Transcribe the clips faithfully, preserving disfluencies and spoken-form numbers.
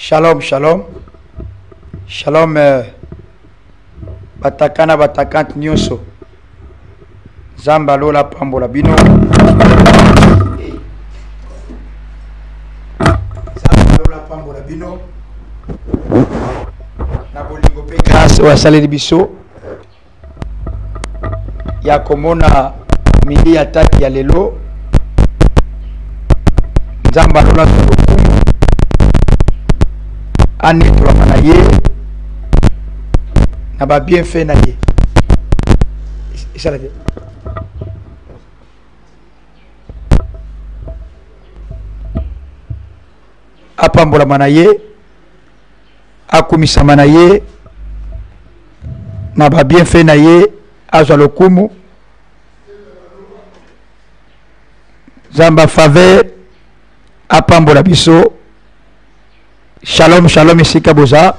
Shalom, shalom. Shalom. Euh, batakana batakant nyoso. Zambalo la pambola bino. Zambalo la pambola bino. Na bolingo pe grâce wa saleli biso. Ya komona mili ataki ya lelo. Zambalo la tolokumu. Ani tulamana ye. Na ba bien fait na ye. Isa la apambola mana ye, akumisa mana ye, na ba bien fait na ye, azwa lokumu, zamba faveur, apambola biso. Shalom, shalom isika boza.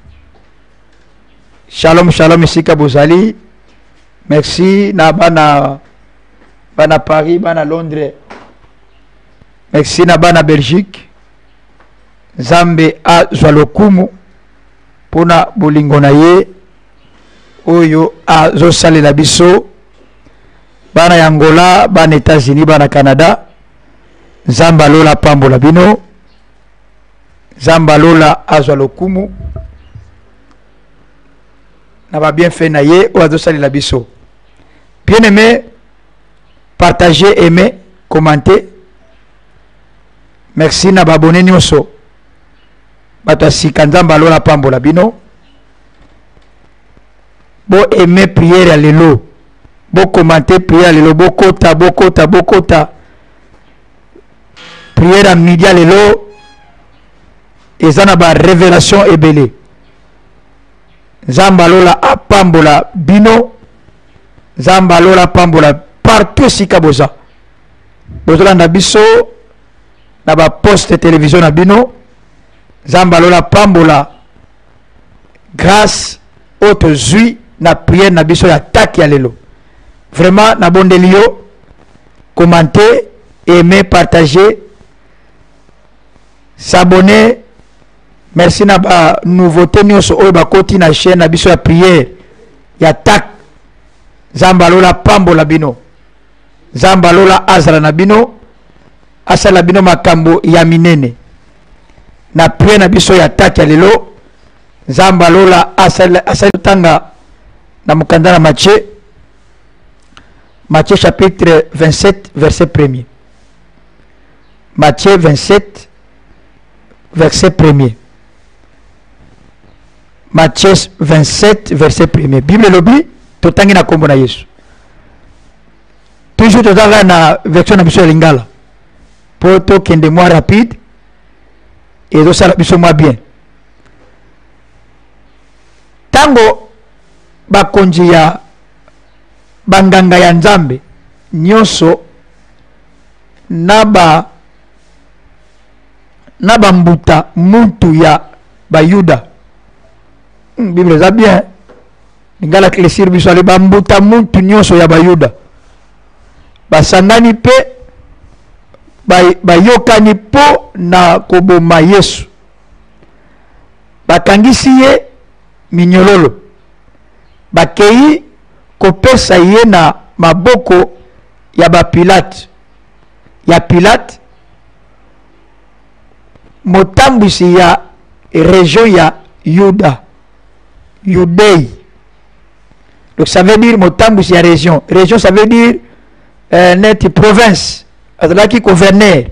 Shalom, shalom isika bozali. Merci na bana bana Paris, bana Londres. Merci na bana Belgique. Zambe a zwalokumu pona bolingo na ye oyo a zo salela biso bana ya Angola, bana États-Unis, bana Canada. Zamba lola pambola bino. Zamba lola azwalokumu na ba bien fait na ye o zo salela biso. Bien aimé, partagez, aimez, commentez. Merci na babone nyonso. Bato asika nzamba lola pambola bino. Bo aimer prière à lelo. Bo commenter prière à lelo. Bo kota, bo kota, bo kota. Prière à midi à lelo. Et ça n'a pas révélation ebele. Nzamba lola apambola bino. Nzamba lola pambola partout sika boza. Bozola na biso. Na ba poste télévision na bino. Zambalola pambola grâce autre zui na prière na biso ya tak ya lelo. Vraiment na bondelio, commenter, aimer, partager, s'abonner. Merci na ba nouveauté nyonso oyo ba koti na chaîne na biso ya prière ya tak. Zambalola pambola bino. Zambalola azala na bino. Asala bino makambo ya minene. Na prière na biso ya tak ya lelo. Zamba lola asala asala tanga na mukanda na Matthieu. Matthieu chapitre vingt-sept verset premier. Matthieu vingt-sept verset premier. Matthieu vingt-sept verset premier. Bible lobi totangi na kombo na Yesu. Toujours tozala na version na biso ya lingala. Poto kende moi rapide. Et donc ça la biso moi bien. Tango bakonji ya banganga ya Nzambe nyonso naba naba mbuta muntu ya bayuda. Hmm, Bible za bien. Ngala klesir biso ale bambuta muntu nyonso ya bayuda. Basangani pe bayokani po na koboma Yesu. Bakangisi ye minyololo. Bakei kopesa ye na maboko ya ba Pilate. Ya Pilate motambwisi ya région ya Yuda. Yudei. Donc ça veut dire motambwisi ya région. Région ça veut dire euh, net province. Azalaki gouverneur.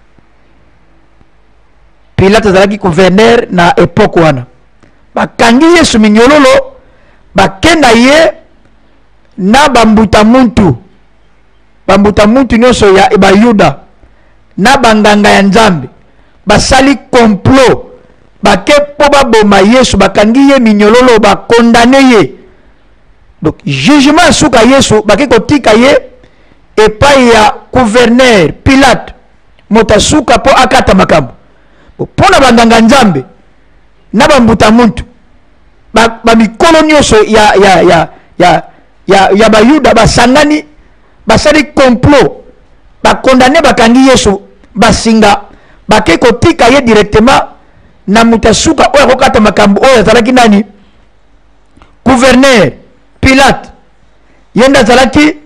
Pilate azalaki gouverneur na époque wana. Bakangi Yesu minyololo, bakenda ye na bambuta muntu. Bambuta muntu nyonso ya ba Yuda. Na banganga ya Nzambe. Basali complot. Bake po baboma Yesu, bakangi ye minyololo, bakondane ye. Donc jugement suka Yesu, bake kotika ye et pas ya gouverneur Pilate motasuka po akata makambo pona banganga Nzambe na bambuta muntu ba, ba mikolo nyonso ya ya ya ya ya ya bayuda basangani basali complot bakondane bakangi Yesu basinga bake kotika ye directement na mutasuka oya kokata makambo oya zalaki nani gouverneur Pilate yenda zalaki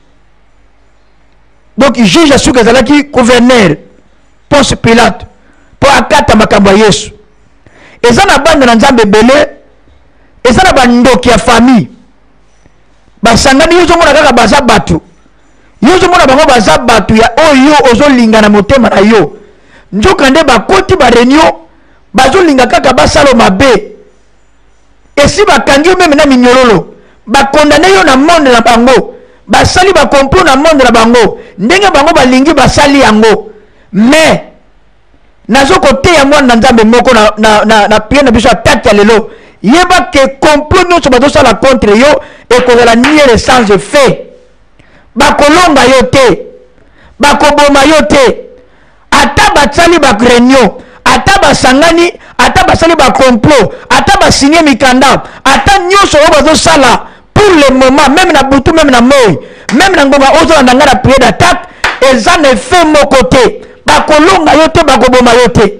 donc juge asuka zalaki gouverneur Ponce Pilate po akata makambo ya Yesu eza na banda na Nzambe belé eza na bandoki ya famille basangani yozo mona kaka baza batu yozo mona bango baza batu ya oyo ozolinga na motema na yo njoka nde bakoti ba réunion bazolinga kaka basalo mabe esi bakangi meme na minyololo bakondane yo na monde na bango basali ba complot na monde na bango ndenge bango balingi basali yango mais nazo kote ya mwana Nzambe moko na na na, na pie na biso ataki ya lelo yeba ke complot nyonso bazosala contre yo ekozala niere sans effet bakolonga yo te bakoboma yo te ata batsali ba réunion ata basangani ata basali ba complot ata basigné mikanda ata nyonso oyo bazosala pour le moment même na butu même na moi même na ngonga ozolanda nga na prière d'attaque eza na effet moko te bakolonga yo te bakoboma yo te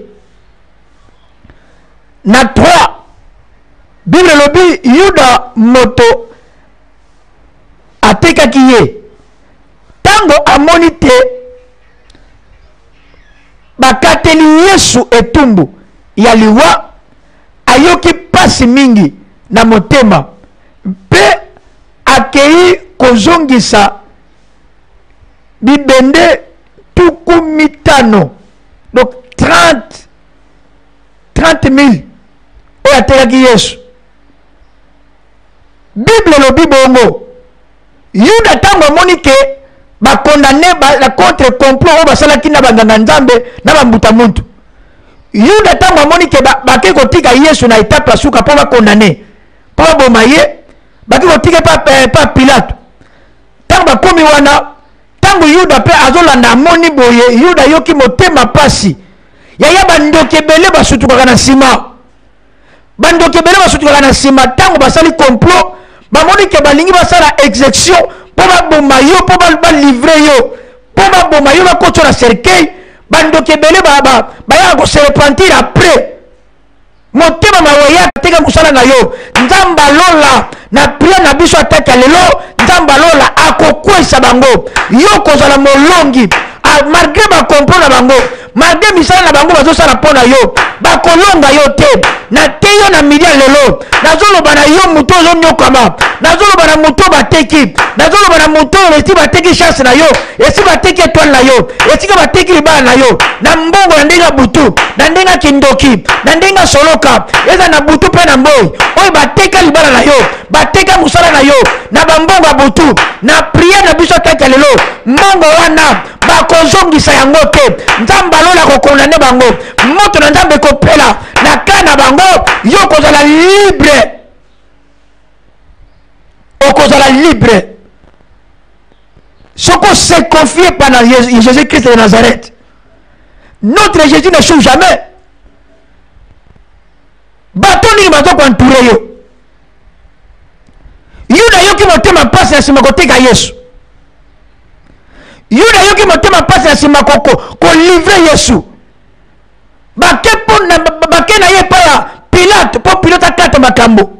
na trois Bible lobi Yuda moto atekaki ye tango amoni te bakateli Yesu etumbu ya liwa ayoki pasi mingi na motema pe akei kozongisa bibende tuku mitano donc trente trente mille oyo atekaki Yesu Bible lobi bongo Yuda tango amoni ke bakondane ba contre complot oyo basalaki na banganga Nzambe na bambuta muntu Yuda tango amoni ke bake kotika Yesu na etape asuka po bakondane po baboma ye bake kotika pa, pa Pilate tango bakomi wana tango Yuda pe azolanda amoni boye Yuda yoki motema pasi yaya bandoki ebele basutukaka na nsima bandoki ebele basutukaka na nsima tango basali complot bamoni ke balingi basala exécution po baboma yo po balivre yo po baboma yo bakotso na cercueil bandoki ebele bayaka kose repentir après motema maweya ateka mosala na yo Nzambe alola na priere na biso ataki ya lelo Nzambe alola akokwesa bango yo kozala molongi malgré bakomplot na bango malgré misala na bango bazosala mpo na yo bakolonga yo te na te yo na milia lelo nazoloba na yo moto ozonyokama nazoloba na moto bateki nazoloba na moto esi bateki chance na yo esi bateki étoile na yo esika bateki libala na yo na mbongo na ndenge butu na ndenge kindoki na ndenge soloka eza na butu mpe na mboi oyo bateka libala na yo bateka mosala na yo na bambongo ya butu na priere na biso kaka lelo mbongo wana bakozongisa yango te Nzambe alola kokondane bango moto na Nzambe kopela na kana bango yo kozala libre okozala libre soko se confier pendant Jésus-Christ de Nazareth notre Jésus ne change jamais bato ningi bato koentoure yo Yuda yoki motema pasi na nsima koteka Yesu Yuda yoki motema pasi na nsima kolivre Yesu bake na ye pa ya Pilate po Pilate akata makambo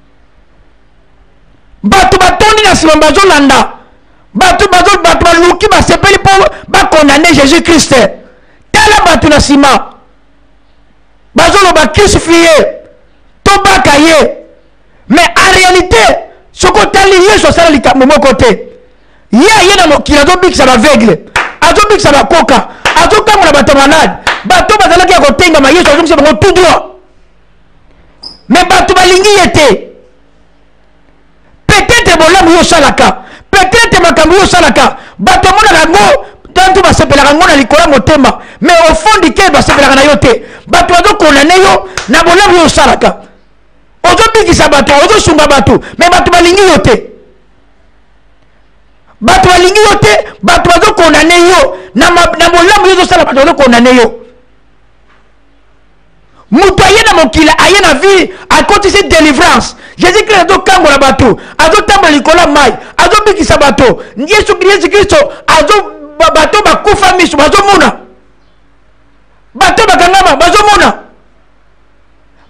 bato batondi na nsima bazolanda bato baluki basepeli mpo bakondane Jésus Christ tala bato na nsima bazoloba crucifie ye to baka ye mais en réalité soko tali Yesu asala likambo moko te ye aye na mokili azobikisa baveugle azobikisa bakoka azokambola bato malade bato bazalaki ya kotengama Yesu azobikisa bango tout droit mais bato balingi ye te peut-être bolamu yo osalaka peut-être makambo yo osalaka bato monaka yango tantu basepelaka yango na likolo ya motema mais au fond du cœur basepelaka na yo te bato bazokondane yo na bolamu yo osalaka ozobikisa bato ozosunga bato mais bato balingi yo te bato balingi yo te bato bazokondane yo na bolamu yo ozosala bato bazokondane yo moto aye na mokili aye na vie akotisi délivrance Jésus Christ azokangola bato azotambola likolo ya mai azobikisa bato Yesu Kristo azo bato bakufa miso bazomona bato bakangama bazomona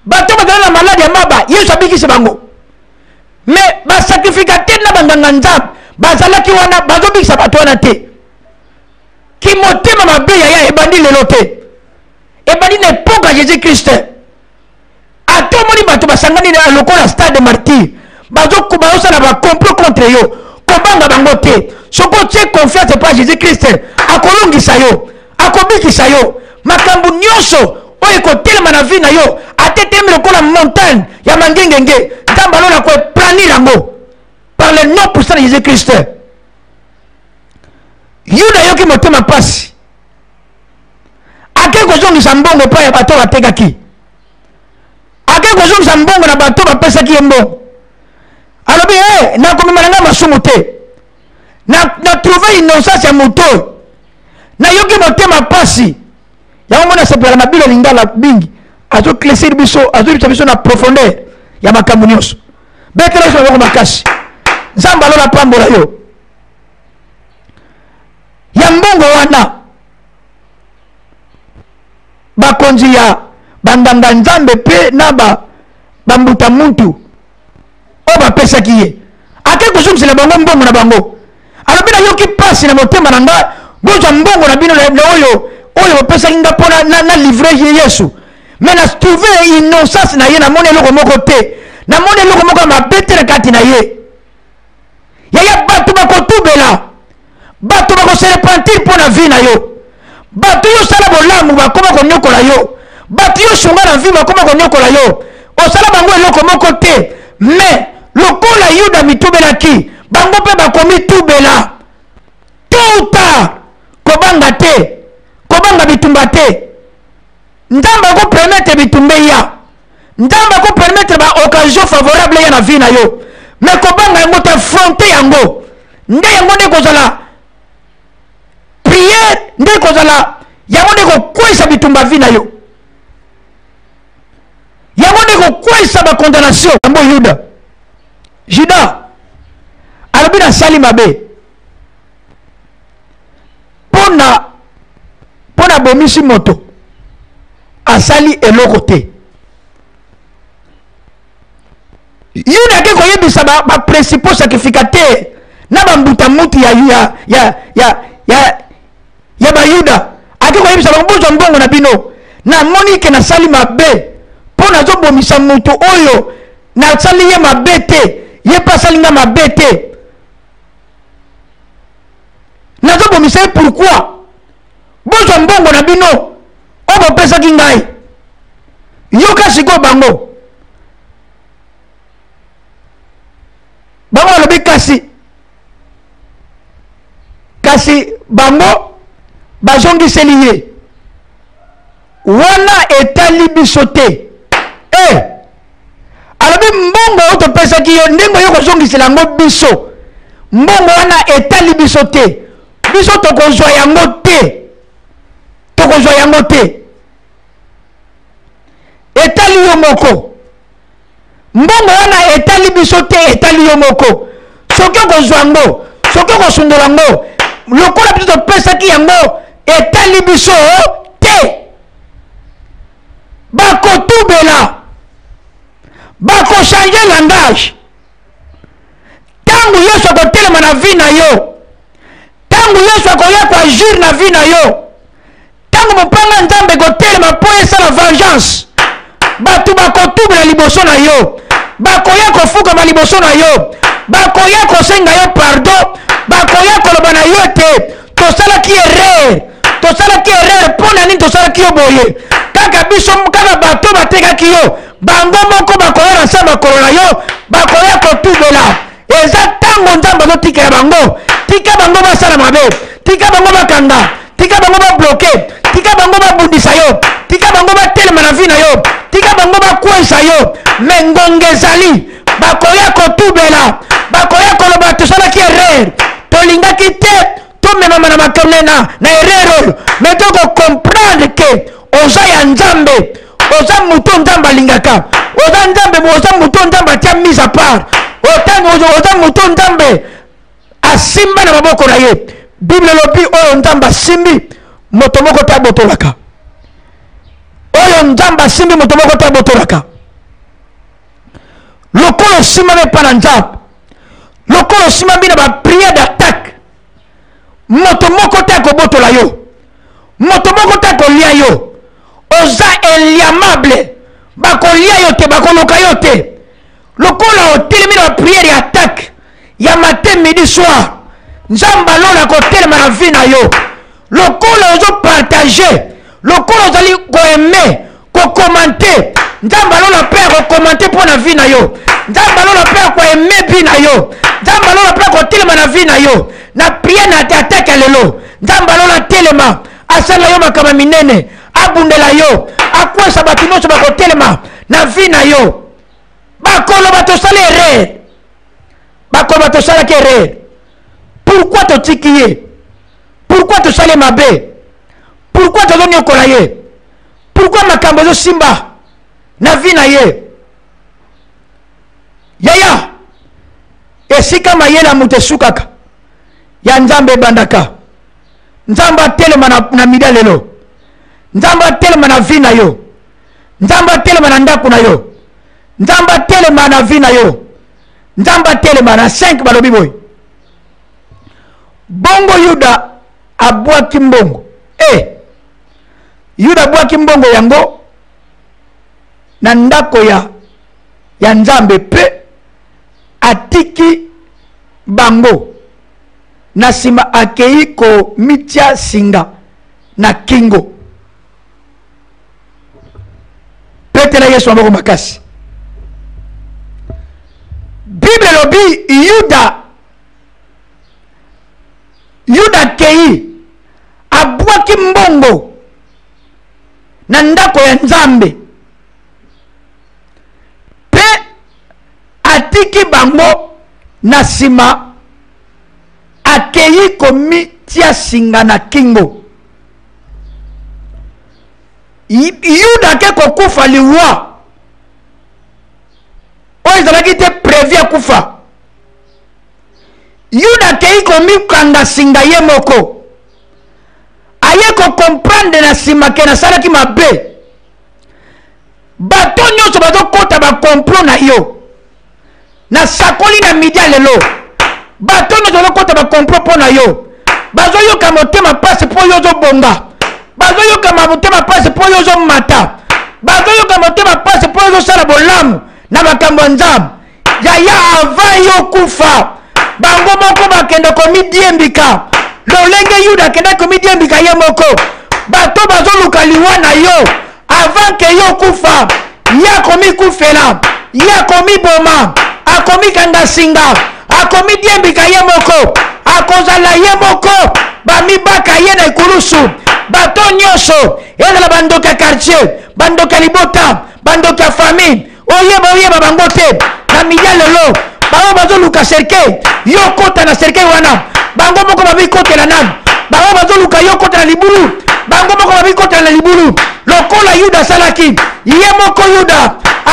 bato bazali na malade ya maba Yesu abikisi bango mais ba sacrificateur na banganga nzambe bazalaki wana bazobikisa bato wana te ki motema mabe ya ebandi lelo te ebandi na époque ya Jésus Christ atomoni bato basangani na lokola stade de martyr bazosala ba complot contre yo kobanga bango te soko tie confiance pa Jésus Christ akolongisa yo akobikisa yo makambo nyonso oyo kotelema na vie na yo atetemi lokola montagne ya mangengenge nzambe alona koplanir yango par le nom puissant de Jésus Christ. Yuda yoki motema pasi ake kozongisa mbongo pa ya bato batekaki ake kozongisa mbongo na bato bapesaki ye mbongo alobi e nakomema na nga masumu te na, na trouve innocence ya moto na yoki motema pasi yango mona sepela na bilo lingala bingi azoklesir biso azolibisa biso na profondeur ya makambo nyonso betela biso maboko makasi nzambe alola pambola yo ya mbongo wana bakonzi ya banganga nzambe pe na ba bambuta muntu o bapesaki ye ake kozongisela bango mbongo na bango alobi na yoki pasi na motema na nga bozwa mbongo na bino na oyo oyo bapesaki nga mpona na, na livre Yesu mais na trouve innocence na ye namoni eloko moko te namoni eloko moko ya mabe te na kati na ye yaya bato bakotubela bato bako se repentir pour la vie na yo bato yo sala bolamu bakoma konyokola yo bato yo sunga na vie bakoma konyokola yo osala bango eloko moko te mais lokola Yuda mitubelaki bango mpe bakomi tubela tôt ou tard kobanga te kobanga bitumba te nzambe ako permettre bitumba ya nzambe ako permettre ba occasion favorable ya na vie na yo mais kobanga yango te affronter yango nde yango nde kozala prière nde kozala yango nde kokwesa bitumba vi na yo yango nde kokwesa ba condamnation yango Yuda Juda alobi na sali mabe pona pona bomisi moto asali eloko te Yuda ake koyebisa ba, ba principaux sacrificateur na bambuta mutu ya ya ya ya ya ya bayuda ake koyebisa bango bozwa mbongo na bino namoni ke nasali mabe mpo nazobomisa mutu oyo nasali ye mabe te ye mpe asali nga mabe te nazobomisa ye pourkui bozwa mbongo na bino oyo bopesaki ngai yoka sikoyo bango bango alobi kasi kasi bango bazongiseli ye wana etali biso te eh alobi mbongo oyo topesaki yo ndenge yo kozongisela yango biso mbongo wana etali biso te biso tokozwa yango te tokozwa yango te etali yo moko mbongo wana etali biso te etali yo moko soki okozwa yango soki okosundola yango lokola biso topesaki yango etali biso te bakotubela bakochange langage ntango Yesu akotelema na vi na yo ntango Yesu akoya koagir na vi na yo ntango mopanga nzambe kotelema mpo esala vengeance bato bakotubela liboso na yo bakoya kofukama liboso na yo bakoya kosenga yo pardon bakoya koloba na yo te tosalaki erreur tosalaki erreur mpo na nini tosalaki yo boye kaka biso kaka bato batekaki yo bango moko bakoya na sa makolo na yo bakoya kotubela eza ntango nzambe azotikela bango tika bango basala mabe tika bango bakanga tika bango babloke tika bango babundisa yo tika bango batelema na vi na yo tika bango bakwesa yo me ngonga ezali bakoya kotubela bakoya koloba tosalaki erreur tolingaki te tomemama na makambo na na erreur oyo me tokokomprendre ke oza ya nzambe oza moto nzambe alingaka oza nzambe oza moto nzambe atia mise à part oza moto nzambe asimba na maboko na ye bible elobi oyo nzambe asimbi moto moko te abotolaka oyo nzambe asimbi moto moko te abotolaka lokolo sima me pa na nzambe lokolo sima bina ba prière d'attaque moto moko te kobotola yo moto moko te kolia yo oza eliamable bakolia yo te bakoloka yo te lokola otelemi na prière ya attaque ya matin midi soir nzambe alona kotelema na vie na yo lokola ozopartage lokola ozali koeme kokomante nzambe alona mpe kokomante mpo na vie na yo nzambe alona mpe koeme bi na yo nzambe alona mpe kotelema na vie na yo na prière na te attaque lelo nzambe alona telema asala yo makambo minene abundela yo akwesa bato nyonso bakotelema na vie na yo bakoloba tosala erreur bakoloba tosalaki erreur pourquoi totiki ye pourquoi tosali mabe pourquoi tozoniokola ye pourquoi makambo ezosimba na vie na ye yaya esika mayele ya moto esukaka ya nzambe ebandaka nzambe atelema na, na mida lelo nzambe atelema na vie na yo nzambe atelema na ndako na yo nzambe atelema na vie na yo nzambe atelema na cinq balobi boy bongo yuda abwaki mbongo eh yuda abwaki mbongo yango na ndako ya ya nzambe pe atiki bango na sima akei ko mitia singa na kingo petela yesu amoko makasi bible lobi yuda yuda kei abwaki mbongo na ndako ya nzambe pe atiki bango na sima akei komitia singa na kingo yuda ke kokufa liwa oyo ezalaki te prévu akufa yuda akei komikanga singa ye moko aye kokomprendre na nsima ke nasalaki mabe bato nyonso bazokota bakomplot na yo nasakoli na midi lelo bato nyonso bazokota bakomplot mpo na yo bazoyoka motema mpasi mpo yo ozobonga bazoyoka motema mpasi mpo yo ozomata bazoyoka motema mpasi mpo yo ozosala bolamu na makambo ya nzambe yaya avant yo kufa bango moko bakende komidiembika lolenge yuda akenda komidiembika ye moko bato bazoluka liwa na yo avant ke yo kufa ye akomikufela ye akomiboma akomikanga singa akomidiembika ye moko akozala ye moko bamibaka ye na ekulusu bato nyonso ezala bandoki ya quartier bandoki ya libota bandoki ya famille oyeba oyeba bango te na midia lelo bango bazoluka serke yo kota na serke wana bango moko babikotela nani bango bazoluka yo kota na libulu bango moko babikotela na libulu lokola yuda asalaki ye moko yuda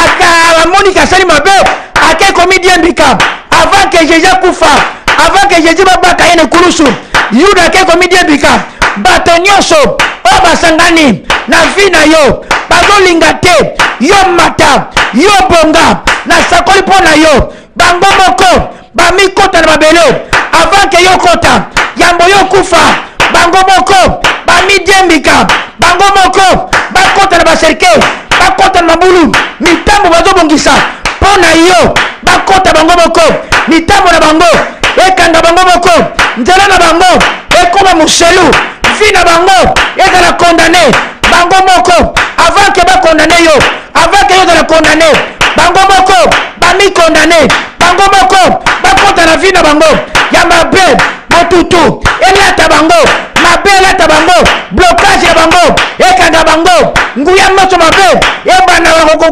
amonika asali mabe ake komidiembika avant ke jésus akufa avant ke jésus babaka ye na ekulusu yuda ake komidiembika bato nyonso oyo basangani na vi na yo bazolinga te yo mata yo bonga nasakoli mpo na yo bango moko bamikota na babele avant ke yo kota yambo yo kufa bango moko bamidiembika bango moko bakota na baserke bakota na mabulu mitambo bazobongisa mpo na yo bakota bango moko mitambo na bango ekanga bango moko nzela na bango ekoma muselu vi na bango ezala kondane bango moko avant ke bakondane yo avant ke yo ezala kondane bango moko bamikondane bango moko bakota na vi na bango ya mabe motutu elata bango mabe elata bango blocage ya bango ekanga bango nguya moso mabe ebana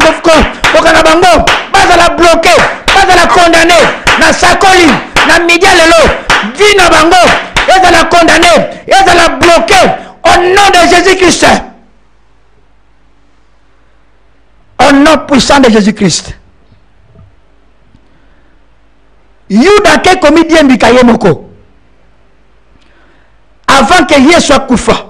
kokanga bango bazala bloqué bazala kondane na sakoli na midia lelo vi na bango ezala condamné ezala bloqué au nom de Jésus-Christ au nom puissant de Jésus-Christ yuda ke komidiembika ye moko avant que Yesu akufa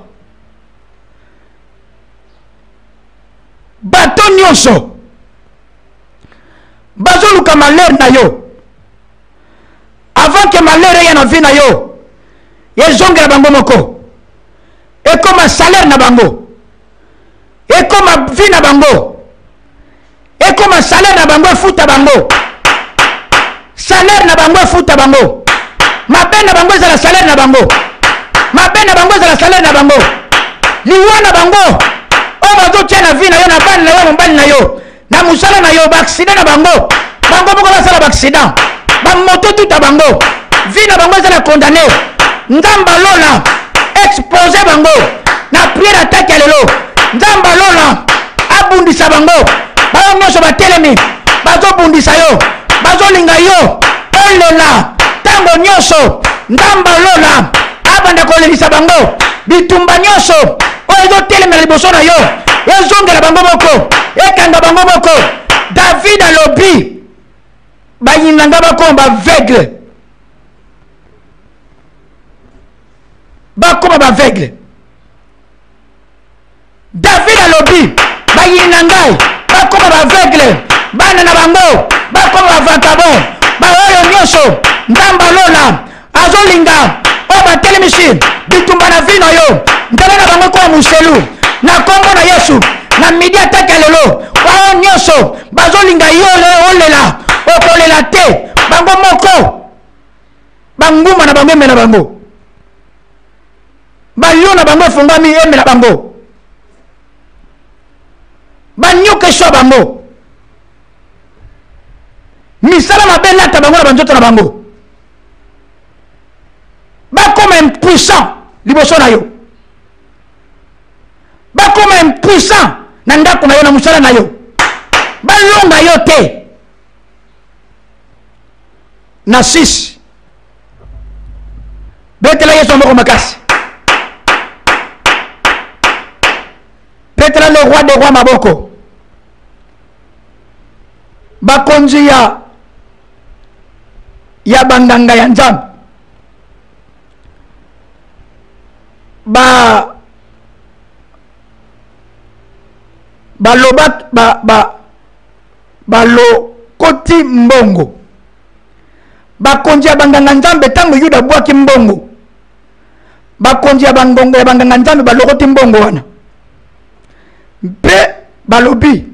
bato nyonso bazoluka malheur na yo avant que malheur eye na vie na yo ezongela bango moko ekoma salaire na bango ekoma vie na bango ekoma salaire na bango efuta bango salaire na bango efuta bango mabe na bango ezala salaire na bango mabe na bango ezala salaire na bango liwa na bango oyo bazotia na vie na yo na bana na yo mobali na yo na musala na yo baaksida na bango bango moko basala baaksida bamoto tuta bango vie na bango ezala condamné nzambe alola expose bango na priere atake ya lelo nzambe alola abundisa bango bayo nyonso batelemi bazobundisa yo bazolinga yo olela ntango nyonso nzambe alola abanda kolelisa bango bitumba nyonso oyo ezotelemela liboso na yo ezongela bango moko ekanga bango moko David alobi bayinanga bakoma baveugle bakoma baveugle David alobi bayina ngai bakoma baveugle bana na bango bakoma bavagabond baoyo nyonso nzambe alola azolinga oyo batelemisi bitumba na vi na yo nzambe na bango koya muselu na kombo na Yesu na midi atake ya lelo baoyo nyonso bazolinga yo olela okolela te bango moko banguma na bango emela bango balio na bango efungami emela bango banyoka eswa bango misala mabe lata bango na banzoto na bango bakoma impuissant liboso na yo bakoma impuissant na ndako na yo na musala na yo balonga yo te na six betela Yesu moko makasi betela le roi des rois maboko bakonzi ya ya banganga ya nzambe ba baloba ba ba balokoti mbongo bakonzi ya banganga nzambe tango Yuda bwaki mbongo bakonzi ya bangongo ya banganga nzambe balokoti mbongo wana mpe balobi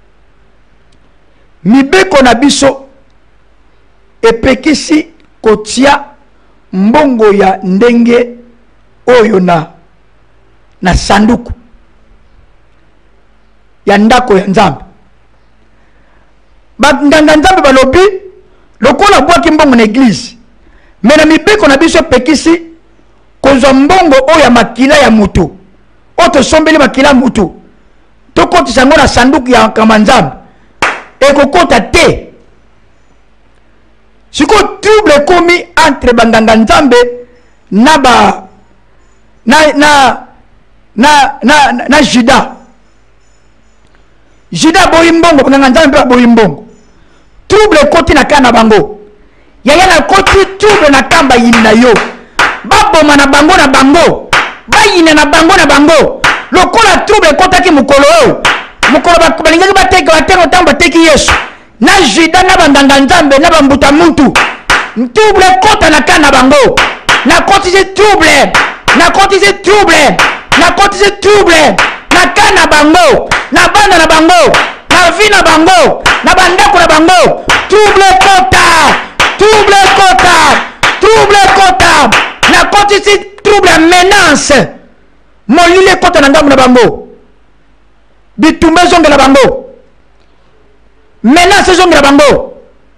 mibeko na biso epekisi kotia mbongo ya ndenge oyo na na sanduku ya ndako ya nzambe banganga nzambe balobi lokola bwaki mbongo na eglise me na mibeko na biso epekisi kozwa mbongo oyo ya makila ya mutu oyo tosombeli makila ya mutu tokotisa yango na sanduku ya kama nzambe ekokota te siko trouble ekomi entre banganga nzambe na ba na na na na, na, na Juda Juda boyi mbongo banganga nzambe mpe boyi mbongo trouble ekoti na kana bango yaya na koti trouble na kamba yini na yo baboma na bango na bango bayina na bango na bango lokola trouble ekotaki mukolo oyo mukolo balingaki bateke batengo ntango bateki Yesu na Juda na banganga nzambe na bambuta mutu trouble ekota na kana bango na kotisi trouble na kotisi trouble na kotisi trouble na kana bango na bana na bango na vi na bango na bandako na bango trouble kota trouble kota trouble kota na kotisi trouble menace molile kota na ngambo na bango bitumba ezongela bango menace ezongela bango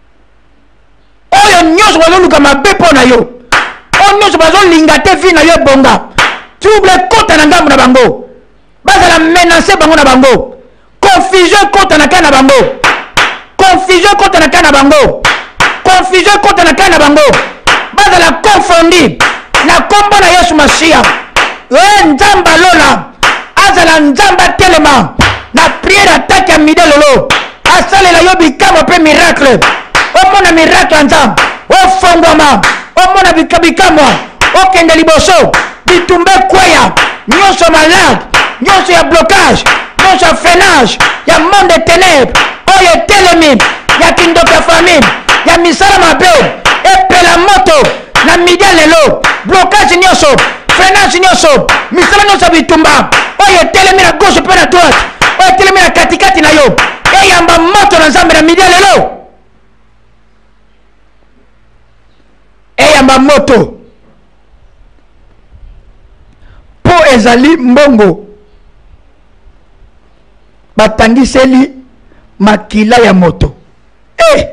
oyo nyonso bazoluka mabe mpo na yo oyo nyonso bazolinga te vi na yo ebonga trouble kota na ngambo na bango bazala menace bango na bango confusion kota na kana bango confusion kota na kana bango confusion kota na kana bango bazala confondi na kombo na Yesu Masiya e nzamba lola azala nzamba telema na priere atake ya mide lolo asalela yo bikamwa mpe miracle omona miracle ya nzambe ofongwama omona bikamwa okende liboso bitumba ekweya nyonso malade nyonso ya blocage nyonso ya freinage ya monde de ténèbres oyo etelemi ya kindoki ya famille ya misala mabe epela moto na midi lelo blocage nyonso freinage nyonso misala nyonso bitumba oyo etelemi na gauche mpe na droite oyo etelemi na katikati na yo eyamba moto na nzambe na midi lelo eyamba moto po ezali mbongo batangiseli makila ya moto eh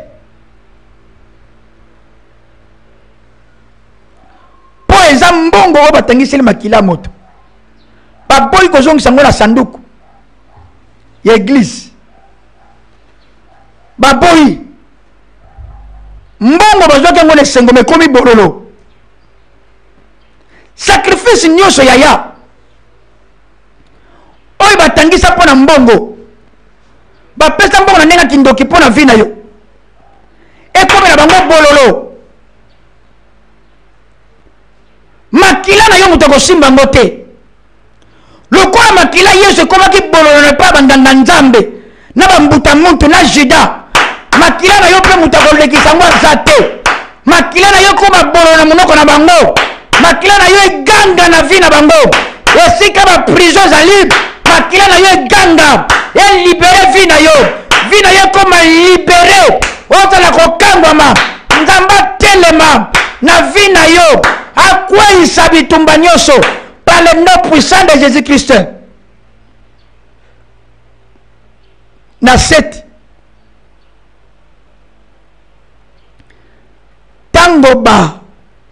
po eza mbongo oyo batangiseli makila ya moto baboyi kozongisa ngo na sanduku ya eglise baboyi mbongo bazwaki yango na esengo mekomi bololo sacrifice nyonso yaya oyo batangisa mpo na mbongo bapesa mbongo na ndenge kindoki mpo na vi na yo ekomela bango bololo makila na yo moto akosimba yango te lokola makila yesu ekomaki bololo na epai banganga nzambe na bambuta muntu na juda makila na yo mpe moto akolekisa yango aza te makila na yo koma bololo na monoko na bango makila na yo eganga na vi na bango esika baprizo ezali makila na yo eganga elibere vi na yo vi na yo ekoma libere ozala kokangwama nzambe atelema na vi na yo akweyisa bitumba nyonso par le nom puissant de Jésus Christ na seti tango ba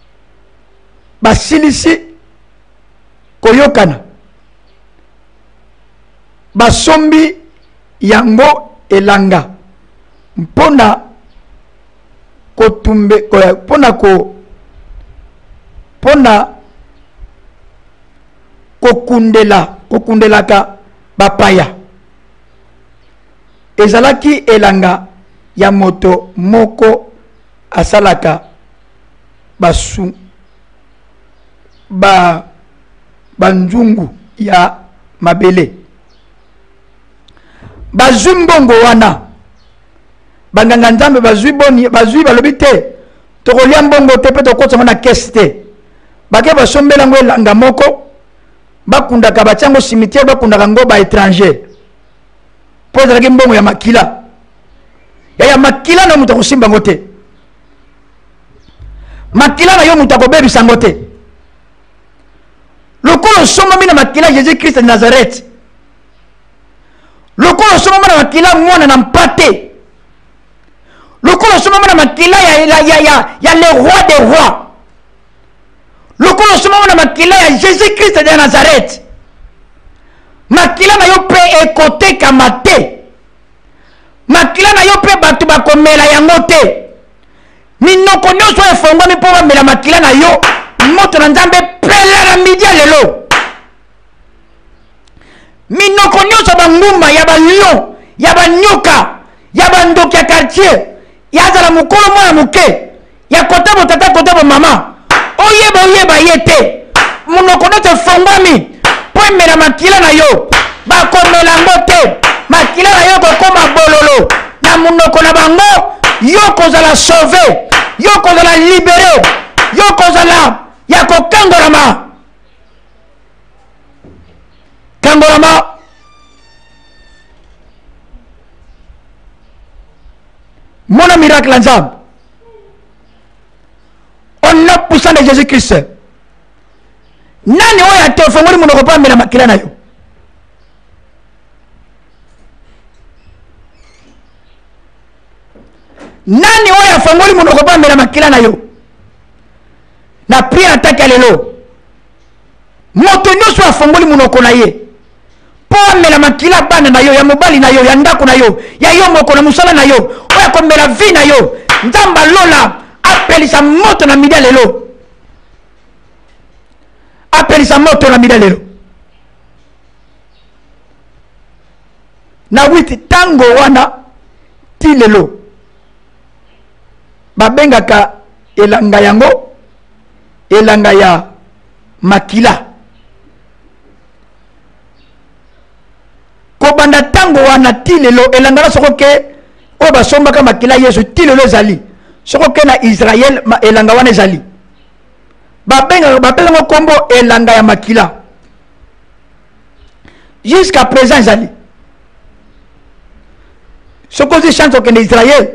basilisi koyokana basombi yango elanga mpona kotumbe mpona ko mpona kokundela kokundelaka bapaya ezalaki elanga ya moto moko asalaka basu ba banzungu ya mabele bazwi mbongo wana banganga nzambe bazwi boni bazwi balobi te tokolia mbongo te mpe tokotisa ngo na kese te bake basombela ngo elanga moko bakundaka batiango cimetière bakundaka ngo baétranger mpo ezalaki mbongo ya makila yaya makila na moto akosimba ngo te makila na yo moto akobebisa ngo te lokola osombami na makila Jésus Christ de Nazareth lokola osombami na makila mwana na mpate lokola osombami na makila ya, ya, ya, ya, ya le roi des rois lokola osombami na makila ya Jésus Christ de Nazareth makila na yo mpe ekotekama te makila na yo mpe bato bakomela yango te minoko nyonso efongwami mpo bamela makila na yo moto na nzambe pela na midi ya lelo minoko nyonso bangumba ya balion ya banyoka ya bandoki ya quartier yazala mokolo mwana moke ya kotabo tata kotabo mama oyeba oyeba ye te monoko nyonso efongwami mpo emela makila na yo bakomela yango te makila na yo kokoma bololo na monoko na bango yo kozala sauve yo kozala libere yo kozala ya kokangolama kangolama mona miracle ya nzambe au nom puissant de Jésus Christ nani oyo ate ofongoli monoko mpo amela makila na yo nani oyo afongoli monoko mpo amela makila na yo na priere ataki ya lelo moto nyonso afongoli monoko na ye mpo amela makila bana na yo ya mobali na yo ya ndako na yo ya yo moko na mosala na yo oyo akomela vi na yo nzambe alola apelisa moto na midi ya lelo apelisa moto na midi ya lelo na witi tango wana ti lelo babengaka elanga yango elanga ya makila kobanda tango wana ti lelo elanga na soko ke oyo basombaka makila Yesu ti lelo ezali soko ke na Israël elanga wana ezali babenga bapelanga kombo elanga ya makila jusqu'à présent ezali soko ozi chance okende Israël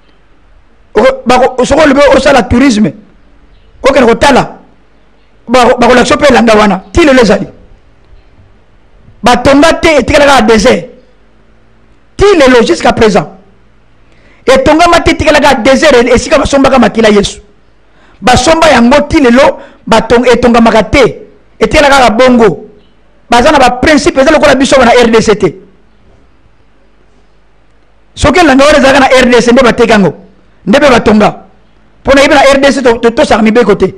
soko lobe osala tourisme okende kotala bakolakisa mpe elanga wana ti lelo ezali batonga te etikalaka ya désert ti lelo jusqu'à présent etongama te etikalaka ya désert esika basombaka makila Yesu basomba yango ti lelo etongamaka te etikalaka ya bongo baza na baprincipe eza lokola biso na R D C te soki elanga wana ezalaka na R D C nde bateka yango nde mpe batonga mpo na yebi na R D C tosaka mibeko te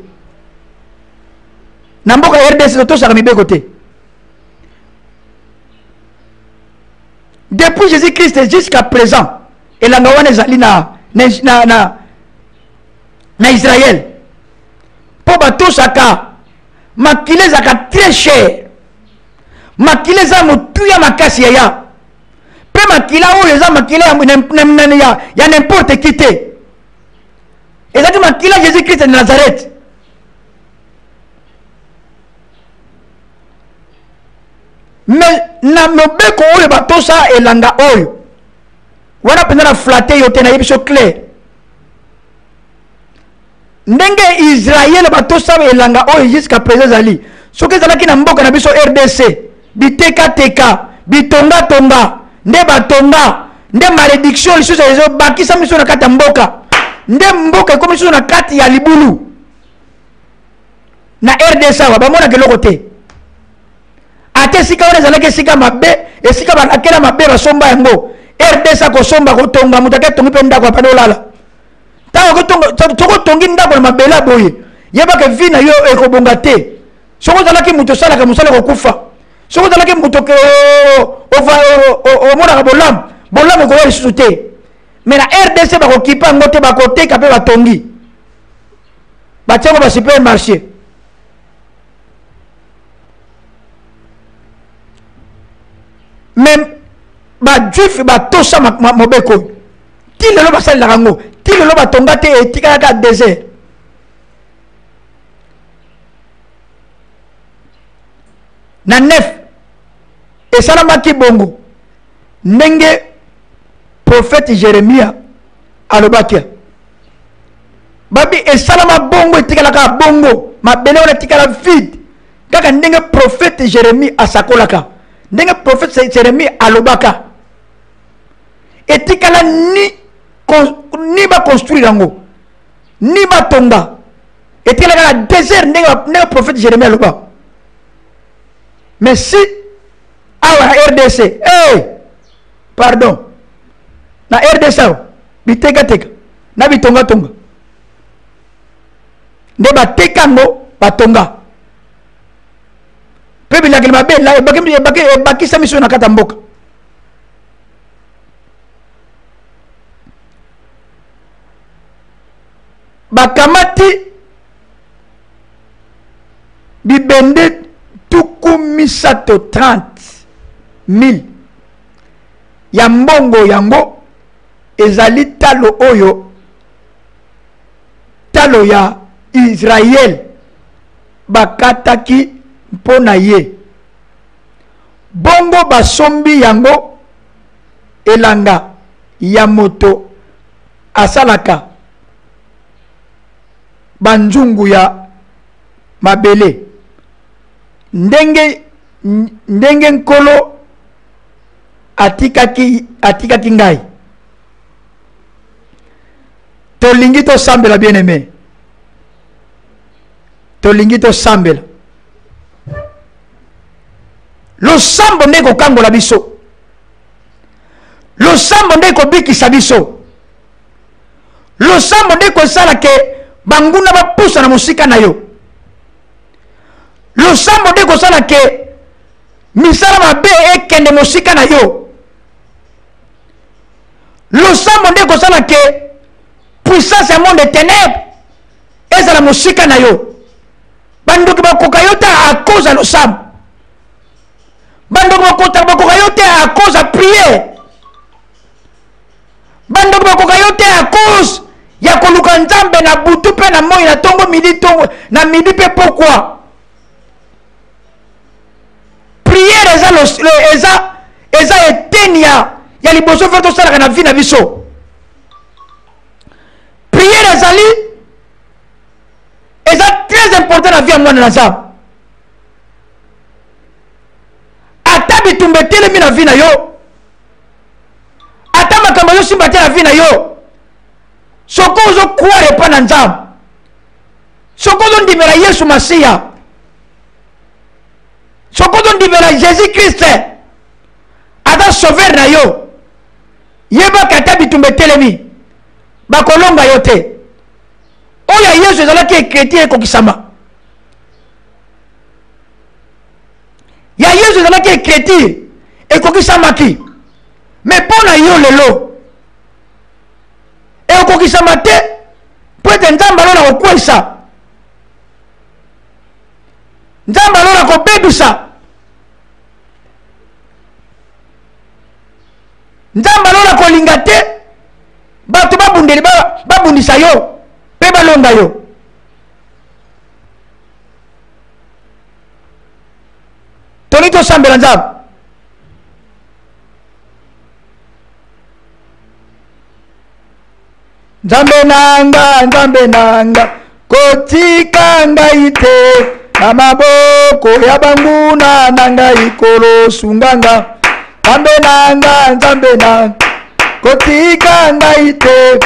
na mboka R D C tosaka mibeko te depuis Jésus-Christ jusqu'à présent elanga wana ezali na na na na Israël mpo batosaka makila ezalaka très cher makila eza motuya makasi yaya mpe makila oyo eza makila ya n'importe qui te ezalaki makila Jésus-Christ de Nazareth mais na mobeko oyo batosa elanga oyo wana mpenza na flate yo te na yebi so clair ndenge Israël batosa elanga oyo jusqu'à présent ezali soki ezalaki na mboka na biso R D C bitekateka bitongatonga nde batonga nde malédiction lisusu ezobakisa miso na kati ya mboka nde mboka ekomi lisusu na kati ya libulu na R D C awa bamonaka eloko te ate esika wana ezalaki esika mabe esika balakela mabe basomba yango R D C kosomba kotonga moto ake tongi mpe ndako apana olala ntango tokotongi ndako na mabele boye yebaka vi na yo ekobonga te soko ozalaki moto osalaka mosala kokufa soko ozalaki moto omonaka bolamu bolamu ekoya lisusu te mais na R D C bakokipa yango te bakoteka mpe batongi batiango basupermarché même bajuif batosa mobeko ti lelo basalelaka yango ti lelo batonga te etikalaka désert na nef esalamaki bongo ndenge prophète Jérémia alobaki babi esalama bongo etikalaka bongo mabele wana etikala vide kaka ndenge prophète Jérémie asakolaka ndenge prophète Jérémie alobaka etikala ni ni ba construire yango ni batonga etikala kaka désert ndenge ndenge prophète Jérémie aloba mais si awa na R D C eh pardon na R D C biteka teka na bitonga tonga nde bateka yango batonga mpe bilakeli mabe ebakisa miso na kati ya mboka bakamati bibende tuku misato trente mille ya mbongo yango ezali talo oyo talo ya Israël bakataki mpona ye bongo basombi yango elanga ya moto asalaka banzungu ya mabele ndenge ndenge nkolo atikaki atikaki ngai tolingi tosambela bien aimé tolingi tosambela losambo nde kokangola biso losambo nde kobikisa biso losambo nde kosala ke banguna bapusa na mosika na yo losambo nde kosala ke misala mabe ekende mosika na yo losambo nde kosala ke puissance ya monde ténèbre ezala mosika na yo bandoki bakoka yo te à cause ya losambo bandoki bakoka yo te à cause ya prière Bando bakoka yo te à cause ya koluka nzambe na butu pe na moi na tongo midi tongo na midi pe pourquoi? Prière eza lo eza eza etenia ya liboso fa to sala na vie na biso. Prière ezali eza très important na vie ya mwana na nzambe. Ata bitumba telemi na vie na yo. Ata makambo yo simba te na vie na yo. Soko ozo croire pa na nzambe. Soko ozo ndimela Yesu Masiya. Soko ozo ndimela Jésus Christ. Ata sauver na yo. Yeba kata bitumba telemi. Bakolonga yo te. Oya Yesu ezalaki chrétien ekokisama. Ya Yesu ezalaki chrétien ekokisamaki. Mais pour na yo lelo et okokisama te po ete nzambe alona kokwesa, nzambe alona kobebisa, nzambe alona kolinga te bato babundeli babundisa yo pe balonga yo. Toni tosambela nzambe. Nzambe nanga, nzambe nanga, kotika ngai te, na maboko ya banguna nanga ikolo sunganga. Nzambe nanga, nzambe nanga, kotika ngai te,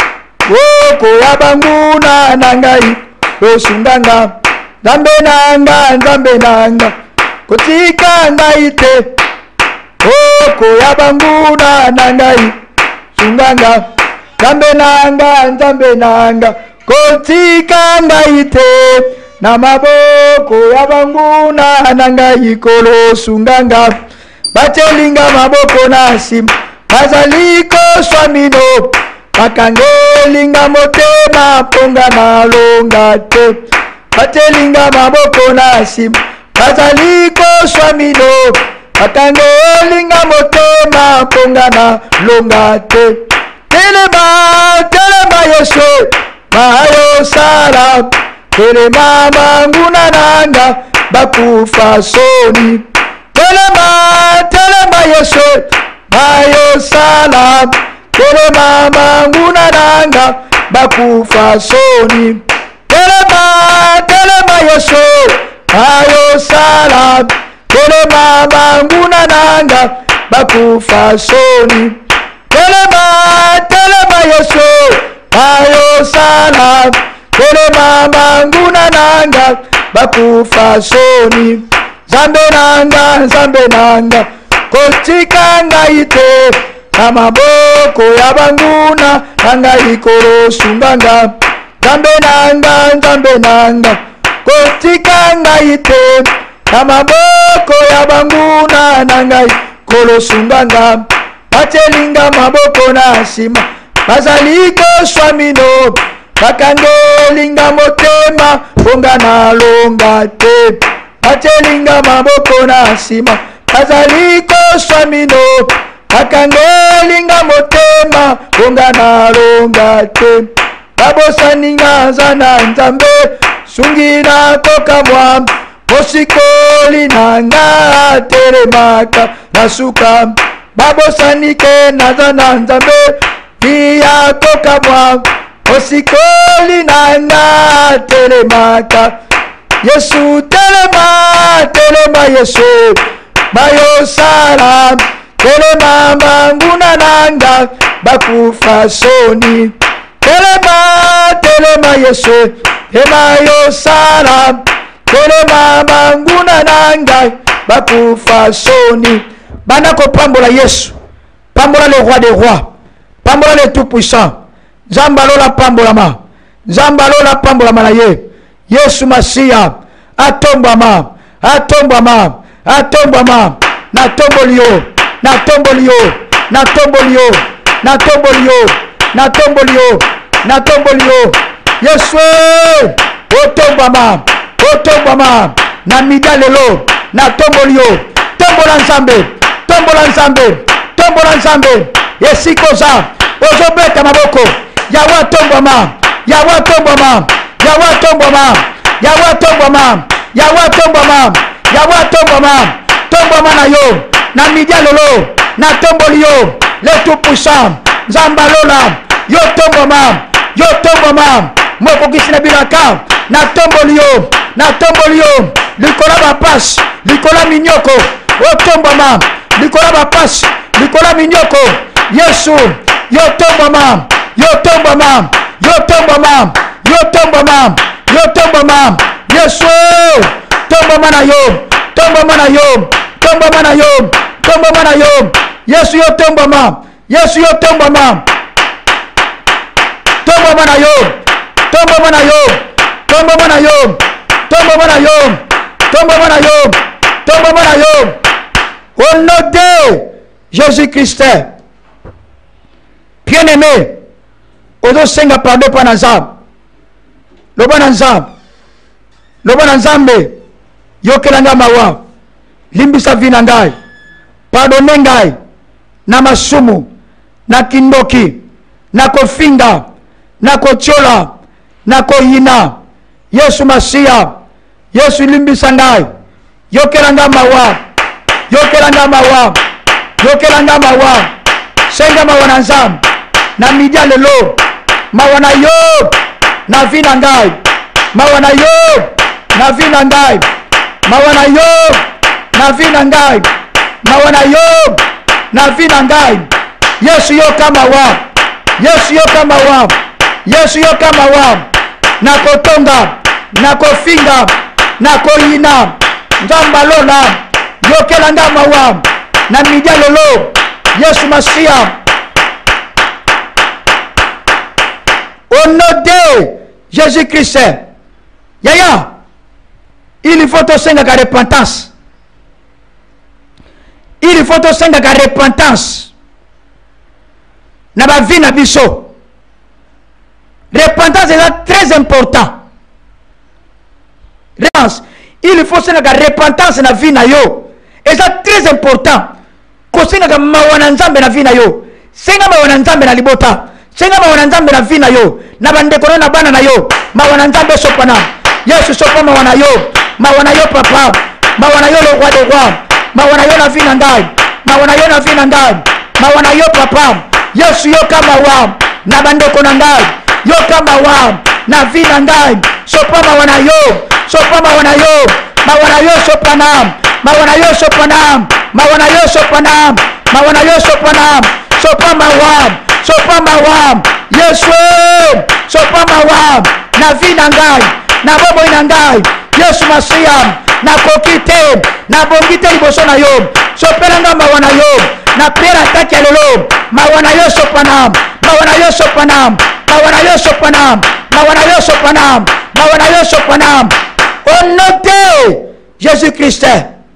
boko ya banguna nanga ikolo sunganga. Nzambe nanga, nzambe nanga, kotika ngai te, boko ya banguna nanga ikolo sunganga. Nzambe nanga, nzambe nanga, kotika ngai te, na maboko ya banguna nanga ikolo sunganga. Batelinga maboko na nsima, bazali koswa mino, bakangelinga motema mponga na longa te. Batelinga maboko na nsima, bazali koswa mino, bakangelinga motema mponga na longa te. Telema, telema Yesu, mayo sala. Telema manguna nanga, bakufa soni. Telema, telema Yesu, mayo sala. Telema manguna nanga, bakufa soni. Telema, telema Yesu, mayo sala. Telema manguna nanga, bakufa soni. Telema, telema Yesu, ayo sala. Telema manguna nanga, bakufa soni. Nzambe nanga, nzambe nanga, kotika ngai te, na maboko ya banguna nanga ikolo sunganga. Nzambe nanga, nzambe nanga, kotika ngai te, na maboko ya banguna nanga ikolo sunganga. Batelinga maboko na nsima, bazali koswa mino, bakangelinga motema mponga na longa te. Batelinga maboko na nsima, bazali koswa mino, bakangelinga motema mponga na longa te. Babosaninga nzana nzambe, sungi na kokamwa, mosikoli nanga telemaka na suka. Babosanike nazana nzambe, iya kokamwa, mosikoli nanga telemaka. Yesu telema, telema Yesu, mayo sala. Telema manguna nanga, bakufa soni. Telema, telema Yesu, emayo sala. Telema manguna nanga, bakufa soni. Bana ko pambola Yesu, pambola le roi des rois, pambola le tout puissant. Zambalola pambolama, zambalola pambolama na ye. Yesu Masiya, atombama, atombama, atombama, na tombolio, na tombolio, na tombolio, na tombolio, na tombolio, na tombolio. Yesu, otombama, otombama, na midalelo, na tombolio, tombola nzambe. Tombola nzambe, tombola nzambe, esikoza, ozobeta maboko yawa tombama yawa tombama yawa tombama yawa tombama yawa tombama yawa tombama tombama na yo na midia lelo na tomboli yo le tout puissant Zambalola yo tombama yo tombama moko kisina bilaka na tomboli yo na tomboli yo likola bapas likola minyoko o tombama likola bapas likola minyoko Yesu yo tombama yo tombama yo tombama yo tombama yo tombama Yesu tombama na yo tombama na yo tombama na yo tombama na yo Yesu yo tombama Yesu yo tombama tombama na yo tombama na yo tombama na yo tombama na yo tombama na yo tombama na yo au nom de Jésus-Christ. Bien-aimé, ozo senga pardon pa na nzambe loba na nzambe loba na nzambe yokela nga mawa limbisa vi na ngai pardonne ngai na masumu na kindoki na kofinga na kotiola na koyina Yesu Masiya Yesu limbisa ngai yokela nga mawa yokela nga mawa yokela nga mawa senga mawa na nzambe na midia lelo mawa na yo na vi na ngai mawa na yo na vi na ngai mawa na yo na vi na ngai mawa na yo na vi na ngai Yesu yo kama wa Yesu yo kama wa Yesu yo kama wa na kotonga na kofinga na koyina nzambalola yokela nga mawa na midia lelo Yesu Masiya au nom de Jésus-Christ. Yaya, il faut te senga ka repentance. Il faut te senga ka repentance. Na ba vie na biso. Repentance est très important. Il faut senga ka repentance na vie na yo. Et c'est très important. Ko senga ka mawana nzambe na vie na yo. Senga mawana nzambe na libota. Senga mawana nzambe na vie na yo. Na bandeko na bana na yo mawana nzambe sopana Yesu sopa mawana yo mawana yo papa mawana yo le roi de roi mawana yo na vie na ngai mawana yo na vie na ngai mawana yo papa Yesu yo kama wa na bandeko na ngai yo kama wa na vie na ngai sopa mawana yo sopa mawana yo mawana yo sopana mawana yo sopana mawana yo sopana mawana yo sopana sopa mawa sopa mawa Yesu sopa mawa na vie na ngai na bobo na ngai Yesu Masiya na kokite na bongite liboso na yo sopela nga mawa na yo na prière ataki lelo mawa na yo sopana mawa na yo sopana mawa na yo sopana mawa na yo sopana mawa na yo sopana au nom de Jésus-Christ.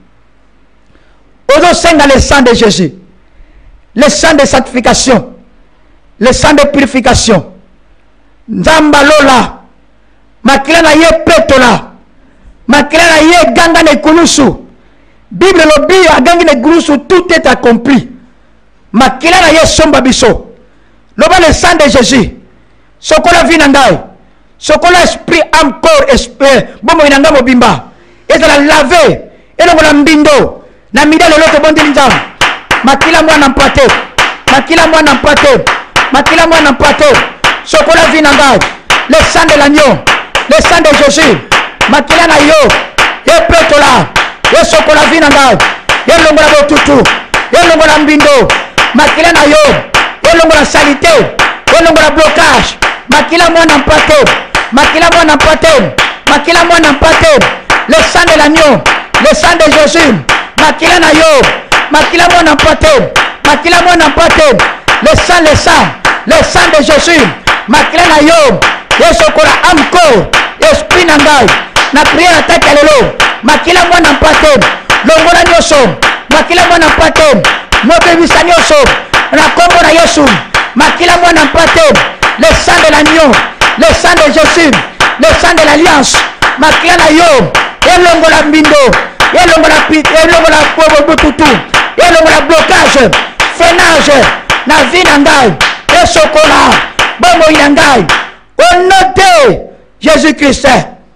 Ozo senga le sang de Jésus, le sang de sanctification, le sang de purification. Nzambalola makila na ye petola makila na ye ganga ne kulusu Bible lobi agangi ne kulusu tout est accompli makila na ye somba biso loba le sang de Jésus sokola vi na ngai sokola esprit âme corps esprit bomo inanga mobimba ezala laver elongola mbindo na mida lelo to bondi nzam makila mwana mpate makila mwana mpate makila mwana mpate sokola vi na ngai le sang de l'agneau le sang de Jésus makila na yo epetola yesokola vi na ngai elongola botutu elongola mbindo makila na yo elongola salité elongola blocage makila mwana mpate makila mwana mpate makila mwana mpate le sang de l'agneau le sang de Jésus makila na yo makila mwana mpate makila mwana mpate le sang le sang le sang de Jésus makila na yo yesokola amko esprit na ngai na prière ataki lelo makila mwana mpate longola nyonso makila mwana mpate mobebisa nyonso na kombo na Yesu makila mwana mpate le sang de l'agneau le sang de Jésus le sang de l'alliance makila na yo elongola mbindo elongola elongola botutu elongola blocage freinage na vie na ngai et chocolat. Bongo yangai. Au nom de Jésus-Christ.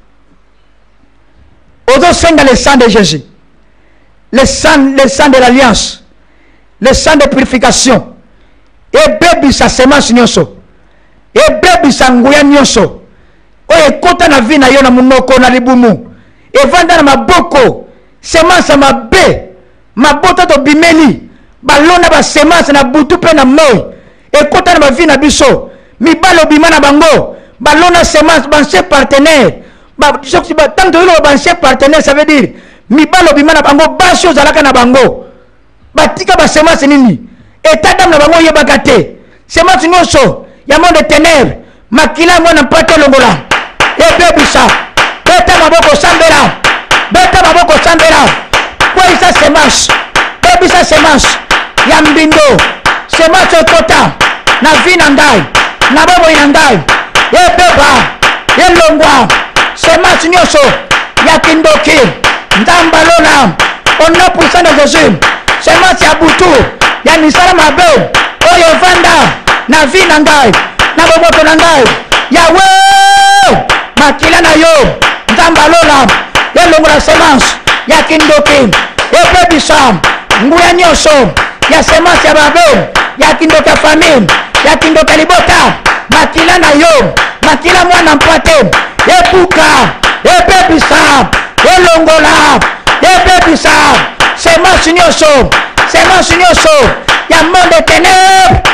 Au sein de le sang de Jésus. Le sang, le sang de l'alliance. Le sang de purification. Et baby sa semence nyonso. Et baby sa nguya nyonso. O ekota na vie na yo na munoko na libumu. Et vanda na maboko. Semence ma be. Mabota to bimeli. Balona ba semence na butu pe na moi. Ekota na ba vie na biso. Mi balo bimana bango. Balona semence banche partenaire. Ba soki ba tant de lo banche partenaire ça veut dire mi balo bimana bango ba chose alaka na bango. Batika ba semence nini? État d'âme na bango yebaka te. Semence nyonso ya monde de ténèbres. Makila mwana mpate longola. E bebisa. Beta maboko sambela. Beta maboko sambela. Kwa isa semence. Bebisa semence. Ya mbindo. Semence kota. Na vina ndai. Na bobo inandai. E beba. E longwa. Semence nyonso. Ya kindoki. Ndambalona. Au nom puissant de Jésus. Semence ya butu. Ya nisala mabe. Oyo vanda. Na vina ndai. Na bobo nandai. Yahweh. Makila na yo. Ndambalona. E longwa semence. Ya kindoki. E bebisa. Nguya nyonso. Ya semence ya babe. Ya kindoka famille. Ya kindoka libota. Makila na yo. Makila mwana mpate. E buka. E bebisa. E longola. E bebisa. Semence nyonso. Semence nyonso. Ya monde de ténèbres.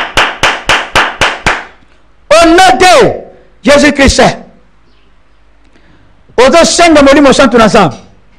Au nom de Jésus-Christ. Ozo senga molimo santo na nzambe.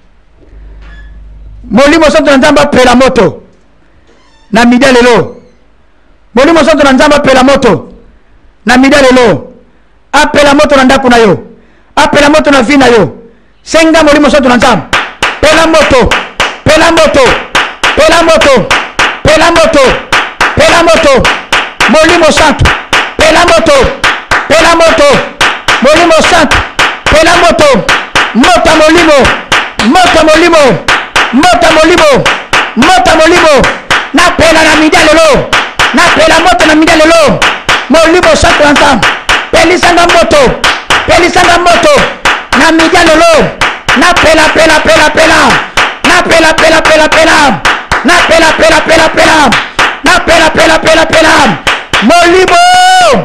Molimo santo na nzambe apela moto. Na midia lelo. Molimo santo na nzambe apela moto. Na midia lelo. Apela moto na ndako na yo. Apela moto na vie na yo. Senga molimo santo na nzambe. Pela moto. Pela moto. Pela moto. Pela moto. Pela moto. Molimo santo. Pela moto. Pela moto. Molimo santo. Pela moto. Mota molimo. Mota molimo. Mota molimo. Mota molimo. Na pela na midia lelo. Na pela moto na midia lelo. Molimo santo na nzambe. Pelisanga moto. Pelisanga moto. Na midia lelo. Na pela pela pela pela. Na pela pela pela pela. Na pela pela pela pela. Na pela pela pela pela. Molimo.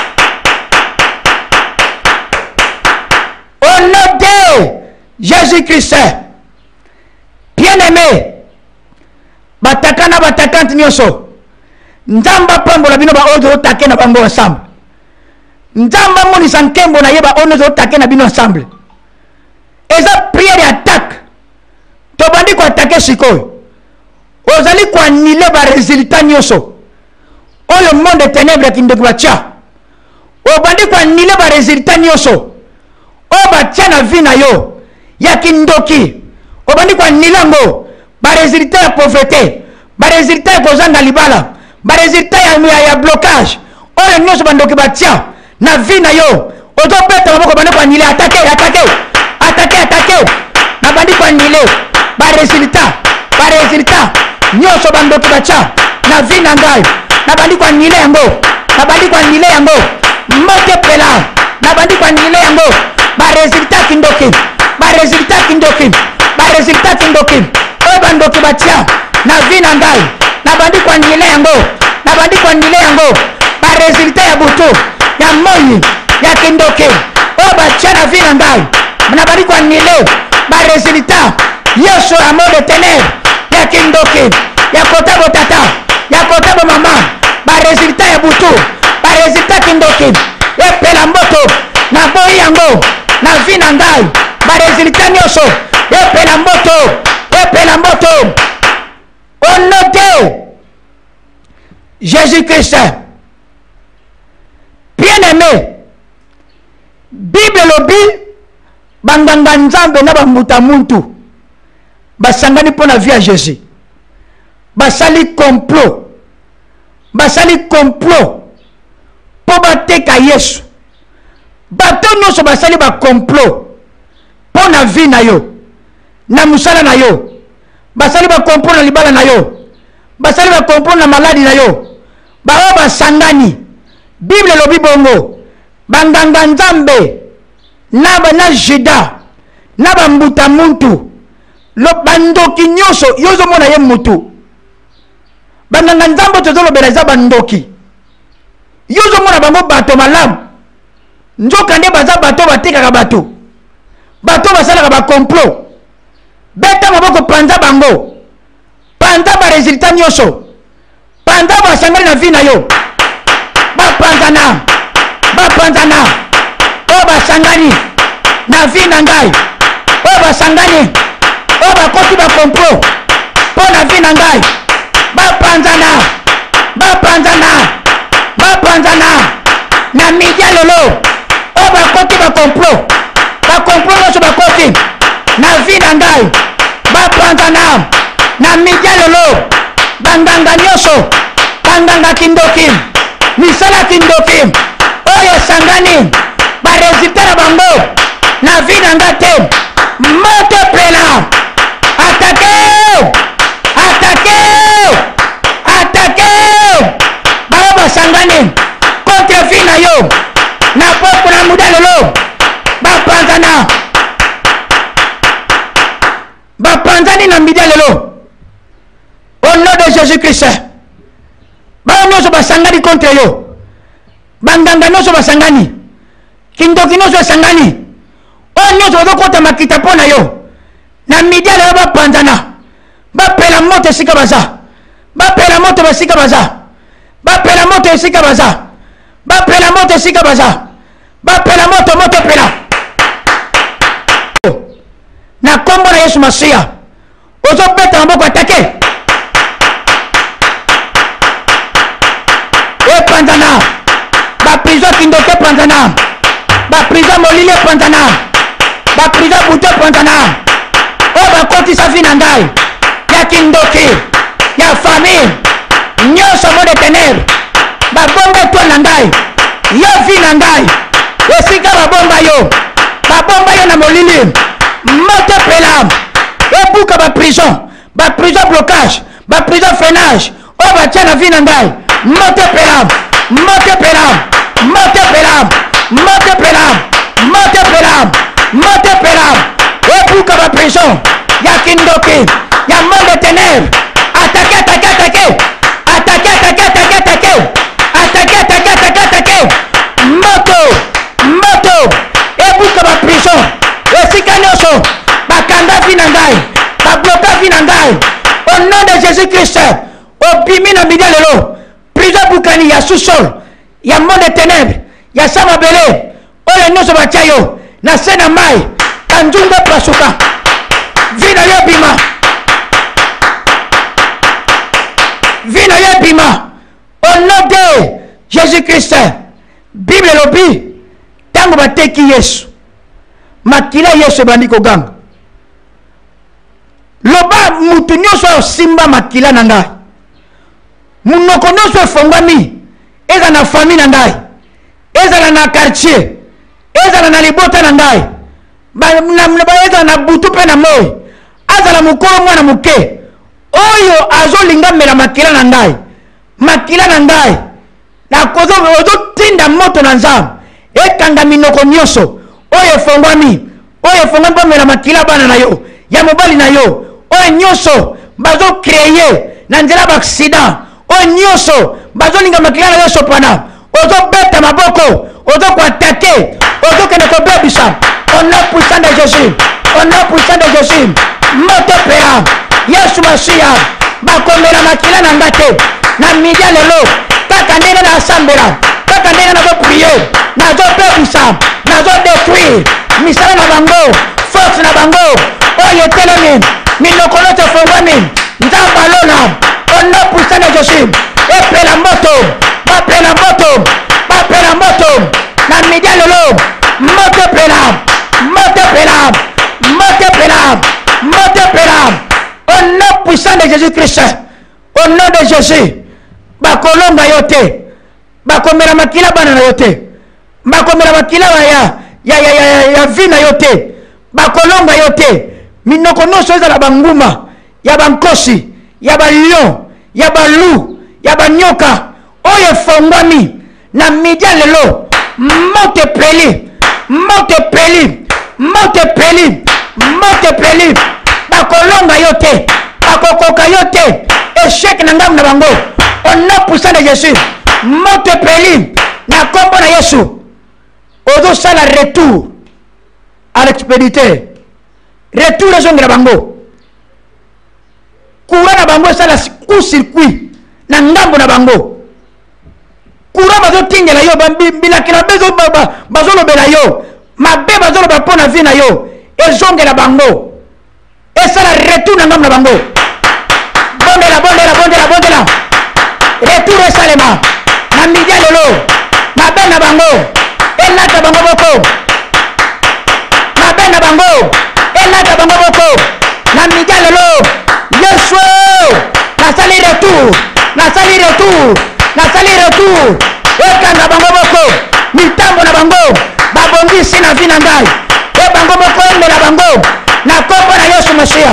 Au nom de Jésus-Christ. Bien-aimé. Batakana batakante nyonso. Nzamba pambola bino ba ozo take na bango ensemble. Nzamba moni sankembo na yeba ozo take na bino ensemble. Eza prière d'attaque. Tobandi ko attaquer sikoyo. Ozali ko annuler ba résultat nyonso. Oyo monde de ténèbres qui ndeko batia. Obandi ko annuler ba résultat nyonso. O batia na vie na yo. Ya kindoki. Obandi ko annuler ngo ba résultat ya pauvreté. Ba résultat ya kozanga libala. Ba résultat ya ya blocage. Oyo nyonso bandoki batia na vie na yo. Ozo peta maboko bandi ko annuler attaquer attaquer. Attaquer attaquer. Na bandi ko annuler ba résultat. Ba résultat. Nyonso bandoki batia na vie na ngai. Na bandi kwa nile yango. Na bandi kwa nile yango. Mote pela. Na bandi kwa nile yango. Ba résultat kindoki. Ba résultat kindoki. Ba résultat kindoki. O bandoki batia na vie na ngai. Na bandi kwa nile yango. Na bandi kwa nile yango. Ba résultat ya butu. Ya moyi. Ya kindoki. O batia na vie na ngai. Na bandi kwa nile. Ba résultat. Yesu amour de ténèbres. Ya kindoki. Ya kotabo tata. Ya kotabo mama. Ba résultat ya butu. Ba résultat kindoki. E pela moto. Na boyi yango. Na vie na ngai. Ba résultat nyonso. E pela moto. E pela moto. Au nom de Jésus-Christ. Bien-aimé. Bible lobi. Banganga nzambe na bambuta muntu. Basangani pona vie à Jésus. Basali complot. Basali complot. Po bateka Yesu. Bato nyonso basali ba complot. Pona vie na yo. Na musala na yo. Basali ba complot na libala na yo. Basali ba complot na maladi na yo. Ba basangani. Bible lobi bongo banganga nzambe na bana Juda na bambuta muntu lo bandoki nyoso yozo mona ye mutu banganga nzambe tozolo beleza bandoki yozo mona bango bato malamu njoka nde baza bato batekaka bato bato basalaka ba complot beta maboko panza bango panza ba resultat nyoso panza basangani na vie na yo bapanzana bapanzana o basangani na vie na ngai o basangani o bakoti ba complot po na vie na ngai bapanzana bapanzana bapanzana na media lolo o bakoti ba complot ba complot nyonso bakoti na vie na ngai bapanzana na media lolo banganga nyonso banganga kindoki misala kindoki oyo esangani baresultat na bango na vie na nga te moto pela atake atake atake bao basangani contre vie na yo na poko na muda lelo bapanzana bapanzani na media lelo au nom de Jésus-Christ bao nyonso basangani contre yo banganga nyonso basangani kindoki nyonso esangani oyo nyonso bazokota makita mpo na yo na media lelo bapanzana bapela moto esika baza bapela moto basika baza bapela moto esika baza bapela moto esika baza bapela moto moto pela na kombo na Yesu Masiya ozobeta maboko atake epanzana baprison kindoki epanzana baprison molili epanzana baprison butu epanzana oyo bakotisa vi na ngai ya kindoki ya famille nyonso mo de ténèbre babomba etwale na ngai yo vi na ngai esika babomba yo babomba yo na molili moto pela ebuka baprison baprison blocage baprison freinage oyo batia na vi na ngai moto pela moto pela moto pela moto pela moto pela moto pela ebuka baprison ya kindoki ya monde de ténèbre attaqué attaqué attaqué attaqué attaqué attaqué attaqué attaqué attaqué attaqué attaqué moto moto ebuka baprison esika nyonso bakanga vi na ngai babloka vi na ngai au nom de Jésus-Christ obimi na media lelo prison bukani ya sous-sol ya monde de ténèbre ya sama bele oyo nyonso batia yo na se na mai kanzunga pasuka vi na yo bima vi na yo bima au nom de Jésus-Christ Bible lobi tango bateki Yesu makila Yesu ebandi koganga loba mutu nyonso osimba makila na ngai munoko nyonso efongwami ezala na famille na ngai ezala na quartier ezala na libota na ngai ezala na butu mpe na moi azala mokolo mwana moke oyo azolinga mela makila na ngai makila na ngai ozotinda moto na nzambe ekanga minoko nyonso oyo efongwami oyo efongwami mpo mela makila bana na yo ya mobali na yo oyo nyonso bazokreye na nzela baaksida oyo nyonso bazolinga makila na yo sopana ozobeta maboko ozokoatake ozokende kobebisa au nom puissant de Jésus au nom puissant de Jésus moto pela Yesu Masiya bakomela makila na nga te na media lelo kaka ndenge nasambela kaka ndenge nazoprie nazobebisa nazodétruire misala na bango force na bango oyo etelemi minoko nyonso efongwami nzambe alona au nom puissant de Jésus epela moto bapela moto bapela moto na media lelo moto pela moto pela moto pela moto pela au nom puissant de Jésus-Christ au nom de Jésus bakolonga yo te bakomela makila bana na yo te bakomela makila ya ya ya ya ya vi na yo te bakolonga yo te minoko nyonso ezala banguma ya bankosi ya balion ya balu ya banyoka oyo efongwami na media lelo mote peli mote peli mote peli mote peli bakolonga yo te bakokoka yo te échec na ngambo na bango au nom puissant de Jésus mote peli na kombo na Yesu ozo sala retour à l'expéditeur retour à zonga na bango courant na bango sala coup circuit na ngambo na bango courant bazo tingela yo bambila kila bezo baba bazo lobela yo mabe bazo loba pona vie na yo ezongela bango esala retour na ngambo na bango bondela bondela bondela bondela retour esalema na media lelo mabe na bango elata bango boko mabe na bango elata bango boko na media lelo Yesu nasali retour nasali retour nasali retour ekanga bango boko mitambo na bango babongisi na vi na ngai e bango boko emela bango na kombo na Yesu Masiya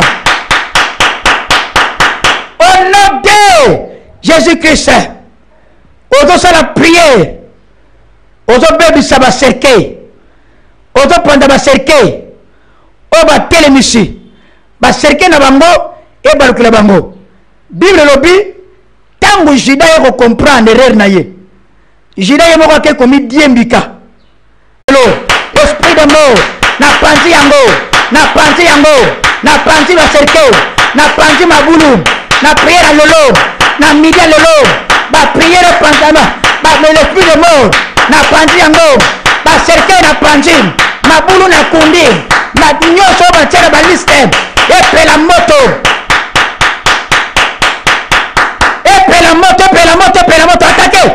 au nom de Jésus-Christ ozosala prière ozobebisa baserkei ozoponda baserkei oyo batelemisi baserkei na bango ebalukela bango Bible lobi tango Juda ye comprendre erreur na ye Juda ye moko ake komi diembika esprit de mort na panzi yango na panzi yango na panzi baserkei na panzi mabulu na prière lolo na media lolo ba prière pansama ba l'esprit de mort na panzi yango ba cercle na panzi mabulu na kundi na nyoso ba tera ba liste et la moto et la moto et la moto et la moto attaquez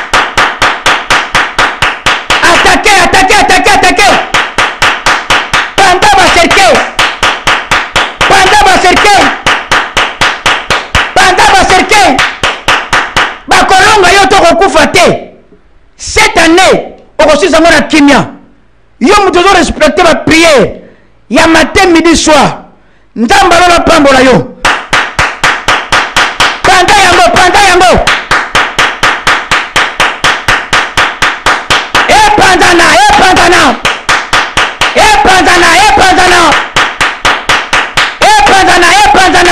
attaquez attaquez attaquez attaquez pendant ba cercle pendant ba cercle pendant ba cercle ba kolonga yo to kokufa te cette année okosi zango na kimia yo mutu zo respecter ba prière ya matin midi soir nzamba lola pambola yo panda yango panda yango e pandana e pandana e pandana e pandana e pandana e pandana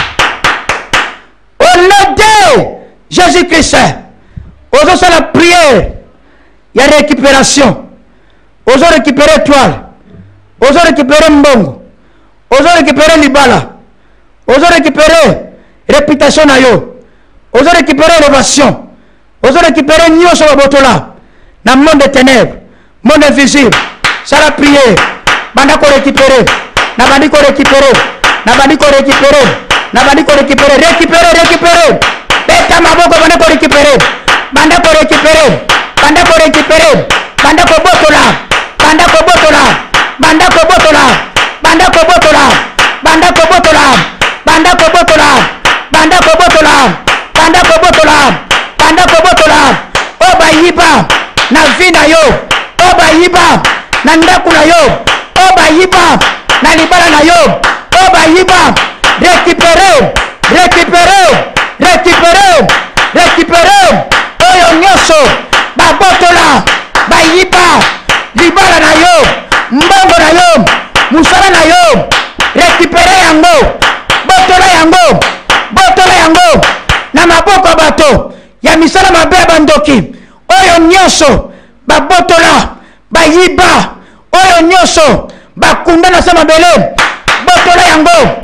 au nom de Jésus-Christ ozo sa la prière il y a récupération ozo récupérer étoile ozo récupérer mbongo ozo récupérer libala ozo récupérer réputation na yo ozo récupérer élévation ozo récupérer nyonso babotola na monde des ténèbres monde invisible ça la prière banda ko récupérer na bandi ko récupérer na bandi ko récupérer na bandi ko récupérer récupérer récupérer beta maboko banda ko récupérer banda ko récupérer banda ko récupérer banda ko botola banda ko botola banda ko botola banda ko botola banda ko botola banda ko botola banda ko botola banda ko botola banda ko botola o bayiba na vina yo o bayiba na ndaku na yo o bayiba na libala na yo o bayiba récupérer récupérer récupérer récupérer oyo nyoso babotola bayiba libala na yo mbongo na yo musala na yo récupérer yango botola yango botola yango na maboko bato ya misala mabe bandoki oyo nyoso babotola bayiba oyo nyoso bakunda na sama bele botola yango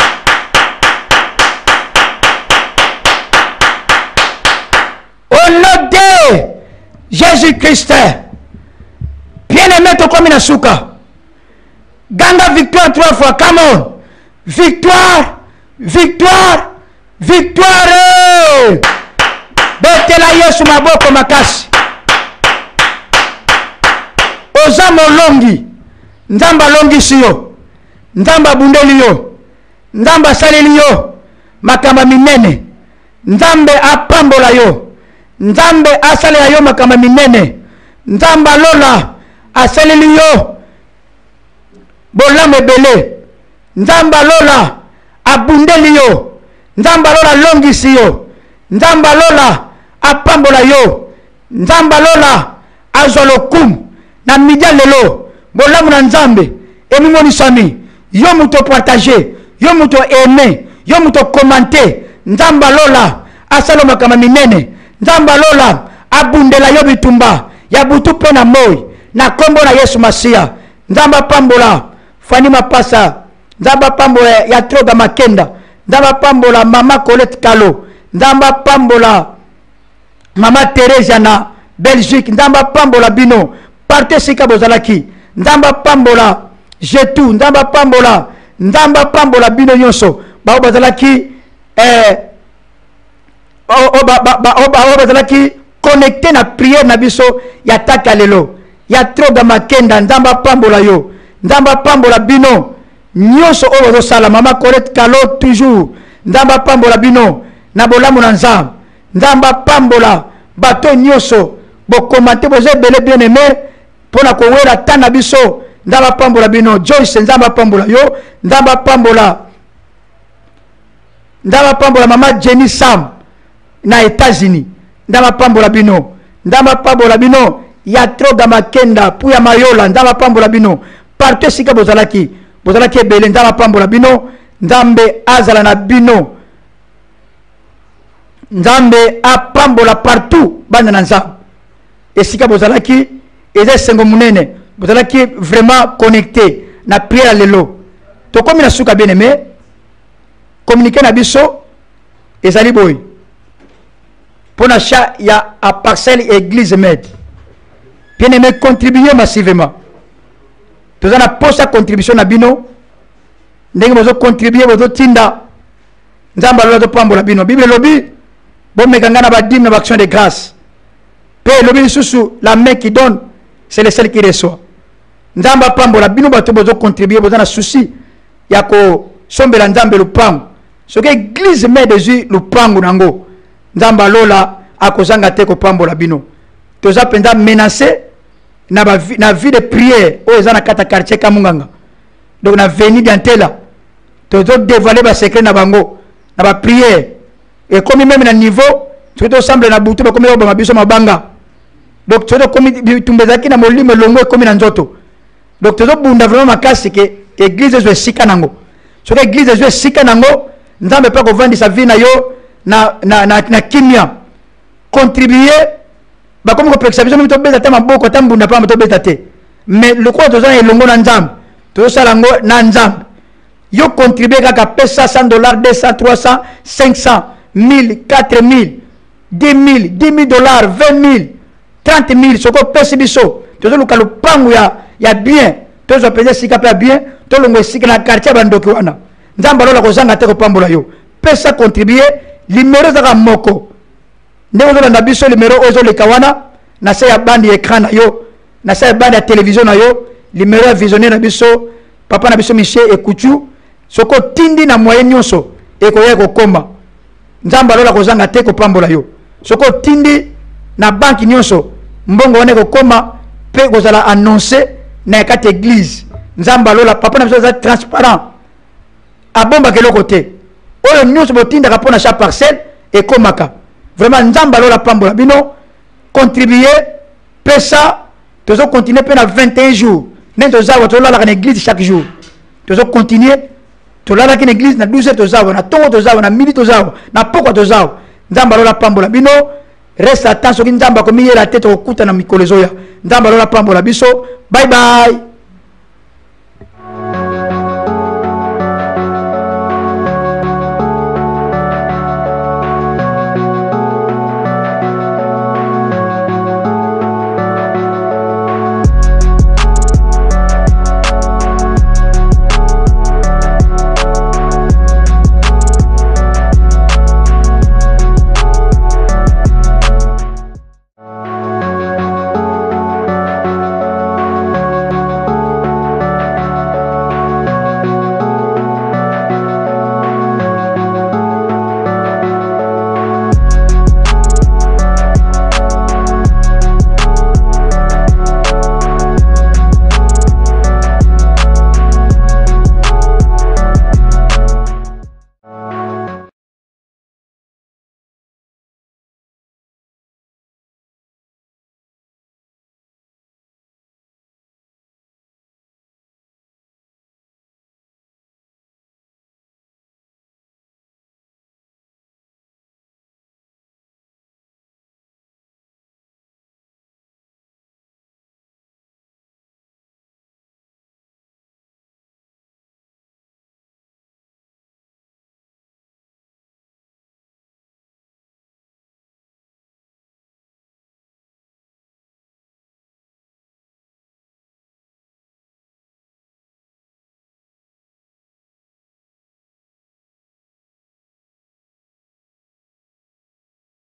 au nom de Jésus-Christ bien-aimé tokomi na suka ganga victoire trois fois come on victoire victoire victoire betela Yesu maboko makasi oza molongi nzamba longisi yo nzamba abundeli yo nzamba asaleli yo makamba minene nzambe apambola yo nzambe asalela yo makamba minene nzamba lola asaleli yo bolamu ebele nzamba lola abundeli yo nzamba lola longisi yo nzamba lola apambola yo nzamba lola azwa lokumu na media lelo bolamu na nzambe emimonisami yo muto partager yo muto aimer yo muto commenter nzamba lola asala makama minene nzamba lola abundela yo bitumba ya butu pe na moi na kombo na Yesu Masia nzamba pambola Fani Mapasa nzamba pambola ya Troga Makenda nzamba pambola Mama Colette Kalo nzamba pambola Mama Teresa na Belgique nzamba pambola bino parte sika bozalaki nzamba pambola jetu nzamba pambola nzamba pambola bino nyonso ba bazalaki eh o ba ba o ba bazalaki connecté na prière na biso ya taka lelo ya Troga Makenda nzamba pambola yo nzamba pambola bino nyonso o bazo sala Mama Colette Kalo toujours nzamba pambola bino na bolamu na nzamba nzamba pambola bato nyonso bo commenter bo zebele bien aimé pona ko wera tana biso nzamba pambola bino Joyce nzamba pambola yo nzamba pambola nzamba pambola Mama Jenny Sam na États-Unis nzamba pambola bino nzamba pambola bino ya Troga Makenda puya mayola nzamba pambola bino partout sika bozalaki bozalaki ebele nzamba pambola bino nzambe azala na bino nzambe apambola partout bana na nzambe esika bozalaki eza sengo munene bozalaki vraiment connecté na prière lelo to komi na suka bien aimé communiquer na biso ezali boy pona cha ya a parcelle église med bien aimé contribuer massivement toza na posa contribution na bino ndenge bozo contribuer bozo tinda nzamba lola to pambola bino bible lobi bon mekanga na ba dîme na action de grâce pe lobi susu la main qui donne c'est le seul qui reçoit nzamba pambola bino bato bozo contribuer bozo na souci ya ko sombela nzambe lupango soki église met dessus lupango nango nzamba lola akozanga te ko pambola bino toza penza menacé na ba na vie de prière o ezana kata quartier kamunganga donc na veni d'antela tozo dévoiler ba secret na bango na ba prière et comme même na niveau tu te semble na butu ba comme ba mabiso mabanga donc tu te comme tumbezaki na molimo longo comme na nzoto donc tozo bunda vraiment makasi ke église zo sika nango so que église zo sika nango nzambe pa ko vandi sa vie na yo na na na, na kimia contribuer ba comme ko pekisa biso mito beza tema boko tambunda pa mito beza te mais le quoi tozo na elongo na nzambe tozo sala ngo na nzambe yo contribuer kaka pesa cent dollars deux cents trois cents cinq cents mille quatre mille dix mille dix mille dollars vingt mille trente mille soko pesi biso tozo luka lupangu ya ya bien tozo pesa sika pa bien to longo sika na quartier bandoki wana nzamba lola kozanga te ko pambola yo pesa contribuer numéro za moko ndeko zo na biso numéro ozo le kawana na sa ya bande écran na yo na sa ya bande ya télévision na yo numéro ya visionnaire na biso papa na biso Michel Ekuchu soko tindi na moyen nyonso ekoya ko komba nzamba lola kozanga te ko pambola yo soko tindi na banki nyonso mbongo wane ko koma pe kozala annoncer na kati église nzamba lola papa na biso za transparent abomba keloko te oyo nyonso botinda ka pona chaque parcelle et komaka vraiment nzamba lola pambola bino contribuer pesa tozo continuer pe na vingt et un jours nento zawa to lola ka église chaque jour tozo continuer to lola ka église na douze heures to zawa na tongo to zawa na midi to zawa na poko to zawa nzamba lola pambola bino reste attention ki nzamba ko miyela tete okuta na mikolezo ya nzamba lola pambola biso bye bye.